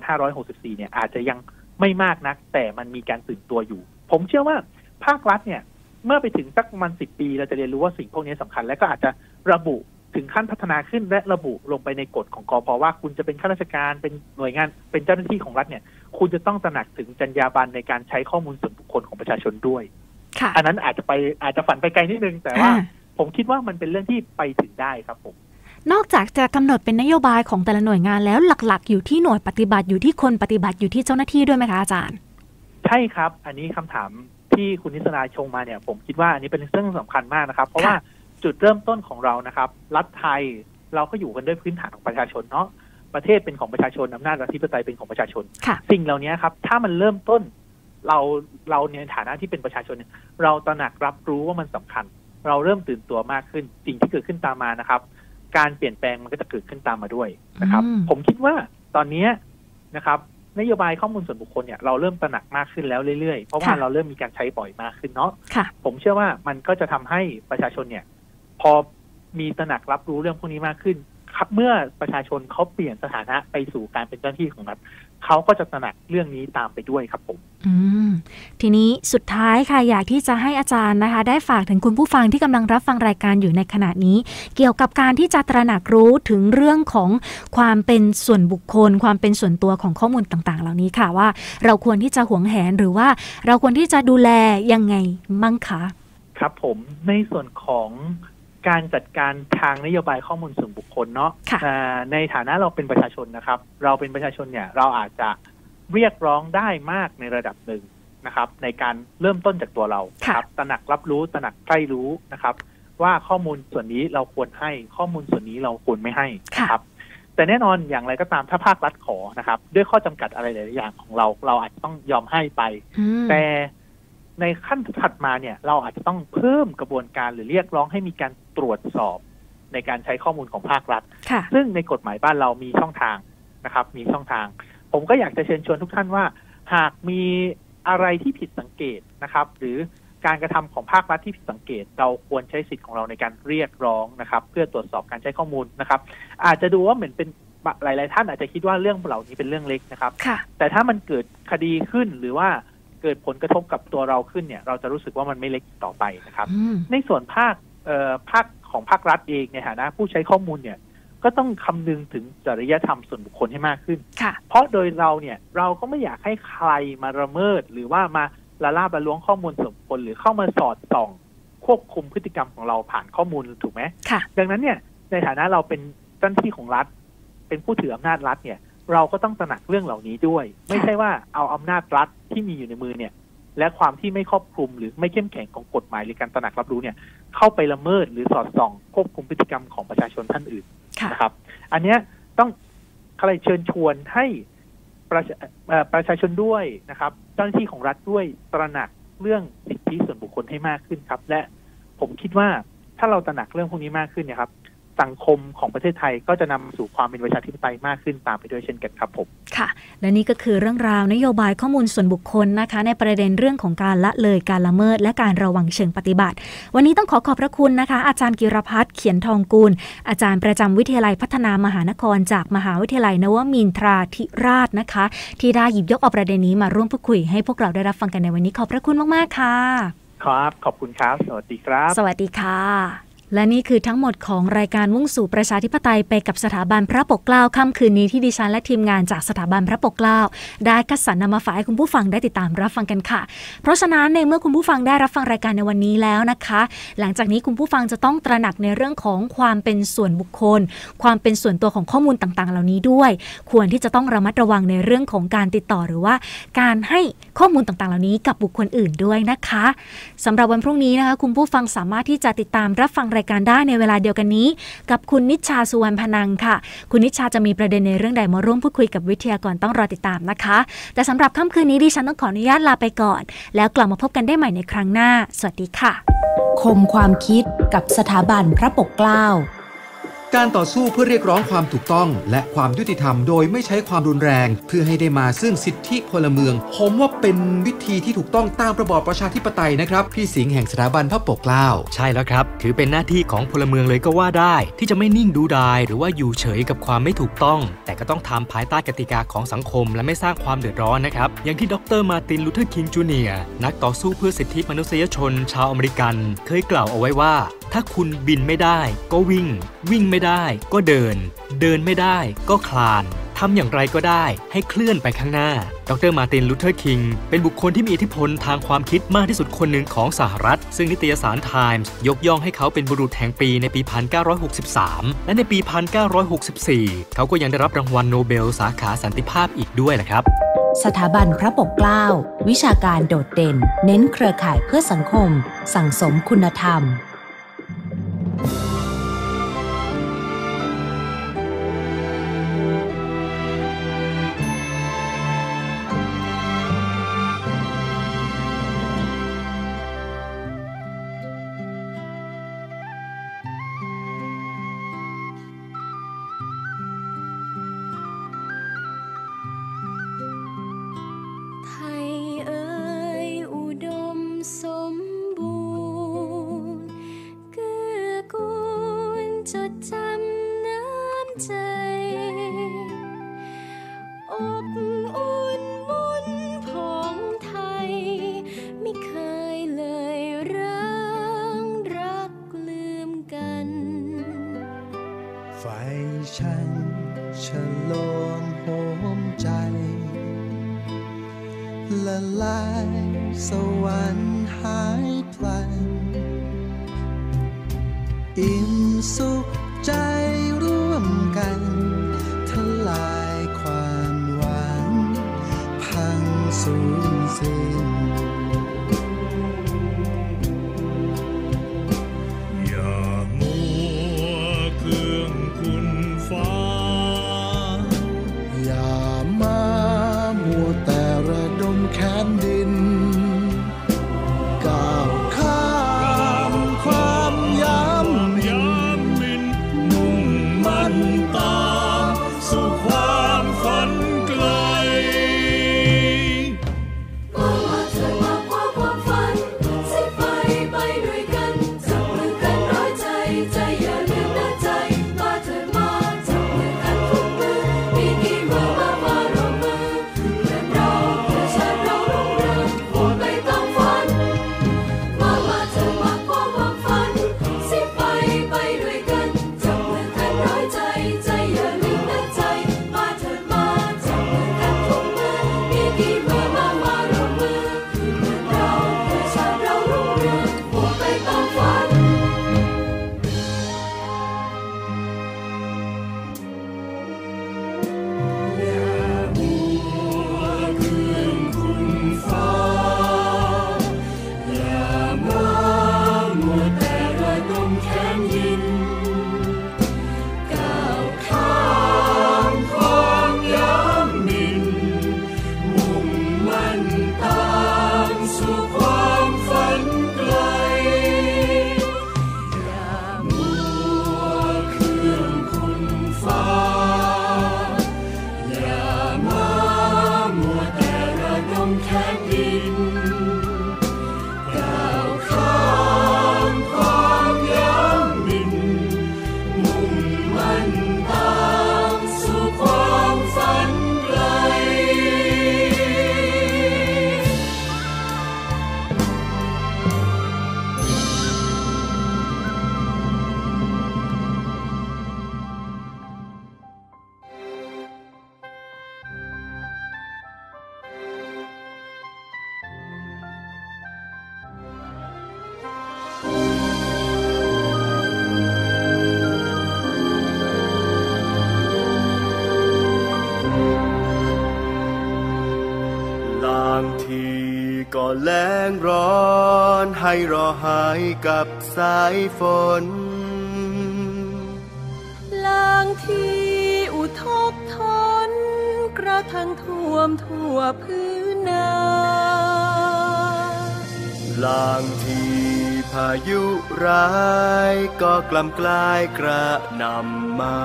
2564 เนี่ยอาจจะยังไม่มากนักแต่มันมีการตื่นตัวอยู่ผมเชื่อว่าภาครัฐเนี่ยเมื่อไปถึงสักประมาณ10 ปีเราจะเรียนรู้ว่าสิ่งพวกนี้สำคัญและก็อาจจะระบุถึงขั้นพัฒนาขึ้นและระบุลงไปในกฎของกพ.ว่าคุณจะเป็นข้าราชการเป็นหน่วยงานเป็นเจ้าหน้าที่ของรัฐเนี่ยคุณจะต้องตระหนักถึงจรรยาบรรณในการใช้ข้อมูลส่วนบุคคลของประชาชนด้วยอันนั้นอาจจะฝันไปไกลนิดนึงแต่ว่าผมคิดว่ามันเป็นเรื่องที่ไปถึงได้ครับผมนอกจากจะกำหนดเป็นนโยบายของแต่ละหน่วยงานแล้วหลักๆอยู่ที่หน่วยปฏิบัติอยู่ที่คนปฏิบัติอยู่ที่เจ้าหน้าที่ด้วยไหมคะอาจารย์ใช่ครับอันนี้คำถามที่คุณนิสนาชงมาเนี่ยผมคิดว่าอันนี้เป็นเรื่องสำคัญมากนะครับเพราะว่าจุดเริ่มต้นของเรานะครับรัฐไทยเราก็อยู่กันด้วยพื้นฐานของประชาชนเนาะประเทศเป็นของประชาชนอำนาจอธิปไตยเป็นของประชาชนสิ่งเหล่านี้ครับถ้ามันเริ่มต้นเราในฐานะที่เป็นประชาชนเราตระหนักรับรู้ว่ามันสำคัญเราเริ่มตื่นตัวมากขึ้นสิ่งที่เกิดขึ้นตามมานะครับการเปลี่ยนแปลงมันก็จะเกิดขึ้นตามมาด้วยนะครับผมคิดว่าตอนนี้นะครับนโยบายข้อมูลส่วนบุคคลเนี่ยเราเริ่มตระหนักมากขึ้นแล้วเรื่อยๆเพราะว่าเราเริ่มมีการใช้บ่อยมากขึ้นเนาะผมเชื่อว่ามันก็จะทำให้ประชาชนเนี่ยพอมีตระหนักรับรู้เรื่องพวกนี้มากขึ้นครับเมื่อประชาชนเขาเปลี่ยนสถานะไปสู่การเป็นเจ้าหน้าที่ของรัฐเขาก็จะตระหนักเรื่องนี้ตามไปด้วยครับผมทีนี้สุดท้ายค่ะอยากที่จะให้อาจารย์นะคะได้ฝากถึงคุณผู้ฟังที่กำลังรับฟังรายการอยู่ในขณะนี้เกี่ยวกับการที่จะตระหนักรู้ถึงเรื่องของความเป็นส่วนบุคคลความเป็นส่วนตัวของข้อมูลต่างๆเหล่านี้ค่ะว่าเราควรที่จะหวงแหนหรือว่าเราควรที่จะดูแลยังไงมั่งคะครับผมในส่วนของการจัดการทางนโยบายข้อมูลส่วนบุคคลเนาะในฐานะเราเป็นประชาชนนะครับเราเป็นประชาชนเนี่ยเราอาจจะเรียกร้องได้มากในระดับหนึ่งนะครับในการเริ่มต้นจากตัวเราครับตระหนักรับรู้ตระหนักใคร่รู้นะครับว่าข้อมูลส่วนนี้เราควรให้ข้อมูลส่วนนี้เราควรไม่ให้ครับแต่แน่นอนอย่างไรก็ตามถ้าภาครัฐขอนะครับด้วยข้อจำกัดอะไรหลายอย่างของเราอาจจะต้องยอมให้ไปแต่ในขั้นถัดมาเนี่ยเราอาจจะต้องเพิ่มกระบวนการหรือเรียกร้องให้มีการตรวจสอบในการใช้ข้อมูลของภาครัฐซึ่งในกฎหมายบ้านเรามีช่องทางนะครับมีช่องทางผมก็อยากจะเชิญชวนทุกท่านว่าหากมีอะไรที่ผิดสังเกตนะครับหรือการกระทำของภาครัฐที่ผิดสังเกตเราควรใช้สิทธิ์ของเราในการเรียกร้องนะครับเพื่อตรวจสอบการใช้ข้อมูลนะครับอาจจะดูว่าเหมือนเป็นหลายๆท่านอาจจะคิดว่าเรื่องเหล่านี้เป็นเรื่องเล็กนะครับแต่ถ้ามันเกิดคดีขึ้นหรือว่าเกิดผลกระทบกับตัวเราขึ้นเนี่ยเราจะรู้สึกว่ามันไม่เล็กต่อไปนะครับในส่วนภาคของภาครัฐเองในฐานะผู้ใช้ข้อมูลเนี่ยก็ต้องคำนึงถึงจริยธรรมส่วนบุคคลให้มากขึ้นเพราะโดยเราเนี่ยเราก็ไม่อยากให้ใครมาละเมิดหรือว่ามาละลาบละล้วงข้อมูลส่วนบุคคลหรือเข้ามาสอดส่องควบคุมพฤติกรรมของเราผ่านข้อมูลถูกไหมดังนั้นเนี่ยในฐานะเราเป็นเจ้าหน้าที่ของรัฐเป็นผู้ถืออำนาจรัฐเนี่ยเราก็ต้องตระหนักเรื่องเหล่านี้ด้วยไม่ใช่ว่าเอาอำนาจรัฐที่มีอยู่ในมือเนี่ยและความที่ไม่ครอบคลุมหรือไม่เข้มแข็งของกฎหมายหรือการตระหนักรับรู้เนี่ยเข้าไปละเมิดหรือสอดส่องควบคุมพฤติกรรมของประชาชนท่านอื่นนะครับอันนี้ต้องเชิญชวนให้ประชาชนด้วยนะครับเจ้าหน้าที่ของรัฐด้วยตระหนักเรื่องสิทธิส่วนบุคคลให้มากขึ้นครับและผมคิดว่าถ้าเราตระหนักเรื่องพวกนี้มากขึ้นเนี่ยครับสังคมของประเทศไทยก็จะนำสู่ความเป็นประชาธิปไตยมากขึ้นตามไปด้วยเช่นกันครับผมค่ะและนี่ก็คือเรื่องราวนโยบายข้อมูลส่วนบุคคลนะคะในประเด็นเรื่องของการละเลยการละเมิดและการระวังเชิงปฏิบัติวันนี้ต้องขอบพระคุณนะคะอาจารย์กิรภัทรเขียนทองกูลอาจารย์ประจำวิทยาลัยพัฒนามหานครจากมหาวิทยาลัยนวมินทราธิราชนะคะที่ได้หยิบยกเอาประเด็นนี้มาร่วมพูดคุยให้พวกเราได้รับฟังกันในวันนี้ขอบพระคุณมากๆค่ะครับขอบคุณครับสวัสดีครับสวัสดีค่ะและนี่คือทั้งหมดของรายการมุ่งสู่ประชาธิปไตยไปกับสถาบันพระปกเกล้าค่ำคืนนี้ที่ดิฉันและทีมงานจากสถาบันพระปกเกล้าได้คัดสรรนำมาฝากให้คุณผู้ฟังได้ติดตามรับฟังกันค่ะเพราะฉะนั้นในเมื่อคุณผู้ฟังได้รับฟังรายการในวันนี้แล้วนะคะหลังจากนี้คุณผู้ฟังจะต้องตระหนักในเรื่องของความเป็นส่วนบุคคลความเป็นส่วนตัวของข้อมูลต่างๆเหล่านี้ด้วยควรที่จะต้องระมัดระวังในเรื่องของการติดต่อหรือว่าการให้ข้อมูลต่างๆเหล่านี้กับบุคคลอื่นด้วยนะคะสำหรับวันพรุ่งนี้นะคะคุณผู้ฟังสามารถที่จะติดตามรับฟังรายการได้ในเวลาเดียวกันนี้กับคุณนิชชาสุวรรณพนังค่ะคุณนิชชาจะมีประเด็นในเรื่องใดมาร่วมพูดคุยกับวิทยากรต้องรอติดตามนะคะแต่สำหรับค่ำคืนนี้ดิฉันต้องขออนุญาตลาไปก่อนแล้วกลับมาพบกันได้ใหม่ในครั้งหน้าสวัสดีค่ะคมความคิดกับสถาบันพระปกเกล้าการต่อสู้เพื่อเรียกร้องความถูกต้องและความยุติธรรมโดยไม่ใช้ความรุนแรงเพื่อให้ได้มาซึ่งสิทธิพลเมืองผมว่าเป็นวิธีที่ถูกต้องตามระบอบประชาธิปไตยนะครับพี่สิงห์แห่งสถาบันพระปกเกล้าใช่แล้วครับถือเป็นหน้าที่ของพลเมืองเลยก็ว่าได้ที่จะไม่นิ่งดูดายหรือว่าอยู่เฉยกับความไม่ถูกต้องแต่ก็ต้องทำภายใต้กติกาของสังคมและไม่สร้างความเดือดร้อนนะครับอย่างที่ดร.มาร์ติน ลูเทอร์ คิง จูเนียร์นักต่อสู้เพื่อสิทธิมนุษยชนชาวอเมริกันเคยกล่าวเอาไว้ว่าถ้าคุณบินไม่ได้ก็วิ่งไม่ได้ก็เดินไม่ได้ก็คลานทำอย่างไรก็ได้ให้เคลื่อนไปข้างหน้าดร.มาร์ติน ลูเทอร์ คิงเป็นบุคคลที่มีอิทธิพลทางความคิดมากที่สุดคนหนึ่งของสหรัฐซึ่งนิตยสาร Times ยกย่องให้เขาเป็นบุรุษแห่งปีในปี 1963 และในปี 1964 เขาก็ยังได้รับรางวัลโนเบลสาขาสันติภาพอีกด้วยแหละครับสถาบันพระปกเกล้าวิชาการโดดเด่นเน้นเครือข่ายเพื่อสังคมสั่งสมคุณธรรมฉันฉลองโหมใจละลายสวรรค์หายพลันอิ่มสุขใจร่วมกันทลายความหวังพังสูญสิ้นแผ่นดินก้าวข้ามความย้ำมินมุ่งมั่นตามสู่ความฝันไกลมาเถิดมาคว้าความฝันสิไปด้วยกันจับมือกันร้อยใจอย่าลืมนะใจมาเถิดมาจับมือกันทุกมือมีกี่มือมาร่วมมือเพื่อเราเพื่อชาติเรารุ่งเรืองก็แล้งร้อนให้รอหายกับสายฝนลางที่อุทกทนกระทั่งท่วมทั่วพื้นนาลางที่พายุร้ายก็กล่ำกลายกระหน่ำมา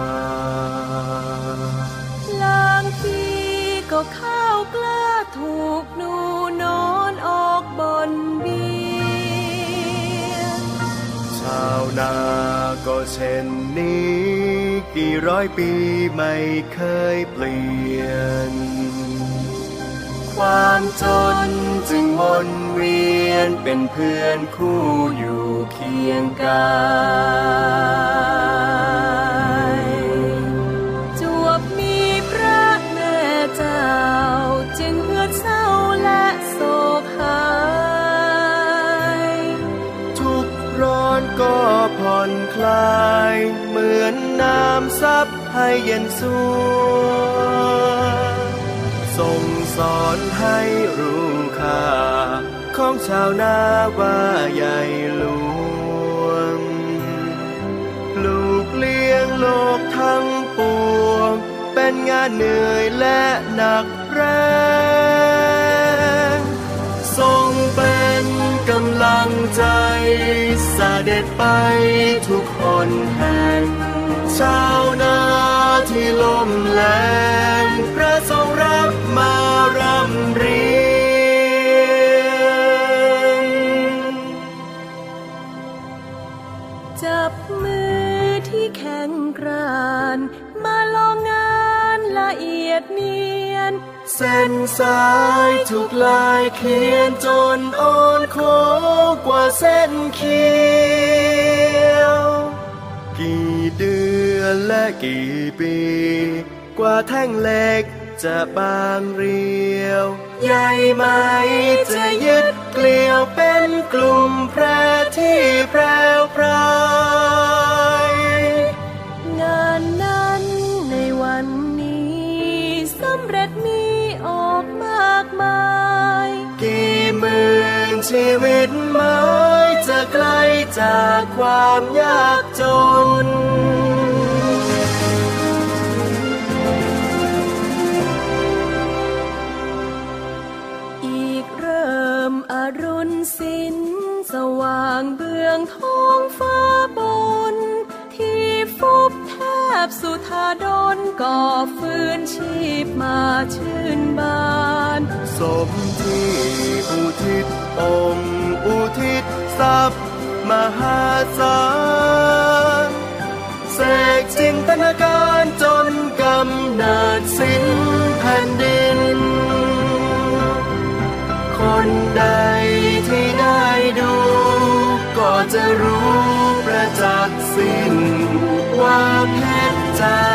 ลางที่ก็ข้าวกล้าถูกหนูนอนออกบนเบียงชาวนาก็เช่นนี้กี่ร้อยปีไม่เคยเปลี่ยนความจนจึงวนเวียนเป็นเพื่อนคู่อยู่เคียงกายจวบมีพระแม่เจ้าจึงเหือดเศร้าและโศกหายทุกร้อนก็ผ่อนคลายเหมือนน้ำซับให้เย็นสุขส่งสอนให้รู้ค่าของชาวนาว่าใหญ่หลวงลูกเลี้ยงโลกทั้งปวงเป็นงานเหนื่อยและหนักแรงทรงเป็นกำลังใจเสด็จไปทุกคนแห่งชาวนาที่ล้มแรงพระทรงรับมารำเรียงจับมือที่แข็งกร้านมาลองงานละเอียดเนียนเส้นสายถูกลายเขียนจนอ่อนโค้งกว่าเส้นเขียวกี่เดือนและกี่ปีกว่าแท่งเหล็กจะบางเรียวใยไหมจะยึดเกลียวเป็นกลุ่มแพรที่แพรวพรายงานนั้นในวันนี้สำเร็จมีออกมากมายกี่หมื่นชีวิตไม้จะไกลจากความยากจนอีกเริ่มอรุณสินสว่างเบื้องท้องฟ้าบนที่ฟุบแทบสุธาดลก่อฟื้นชีพมาชื่นบานสมที่อุทิศองค์อุทิศทรัพย์มหาศาลเสกจินตนาการจนกำเนิดสิ้นแผ่นดินคนใดที่ได้ดูก็จะรู้ประจักษ์สิ้นว่าเพชรจาก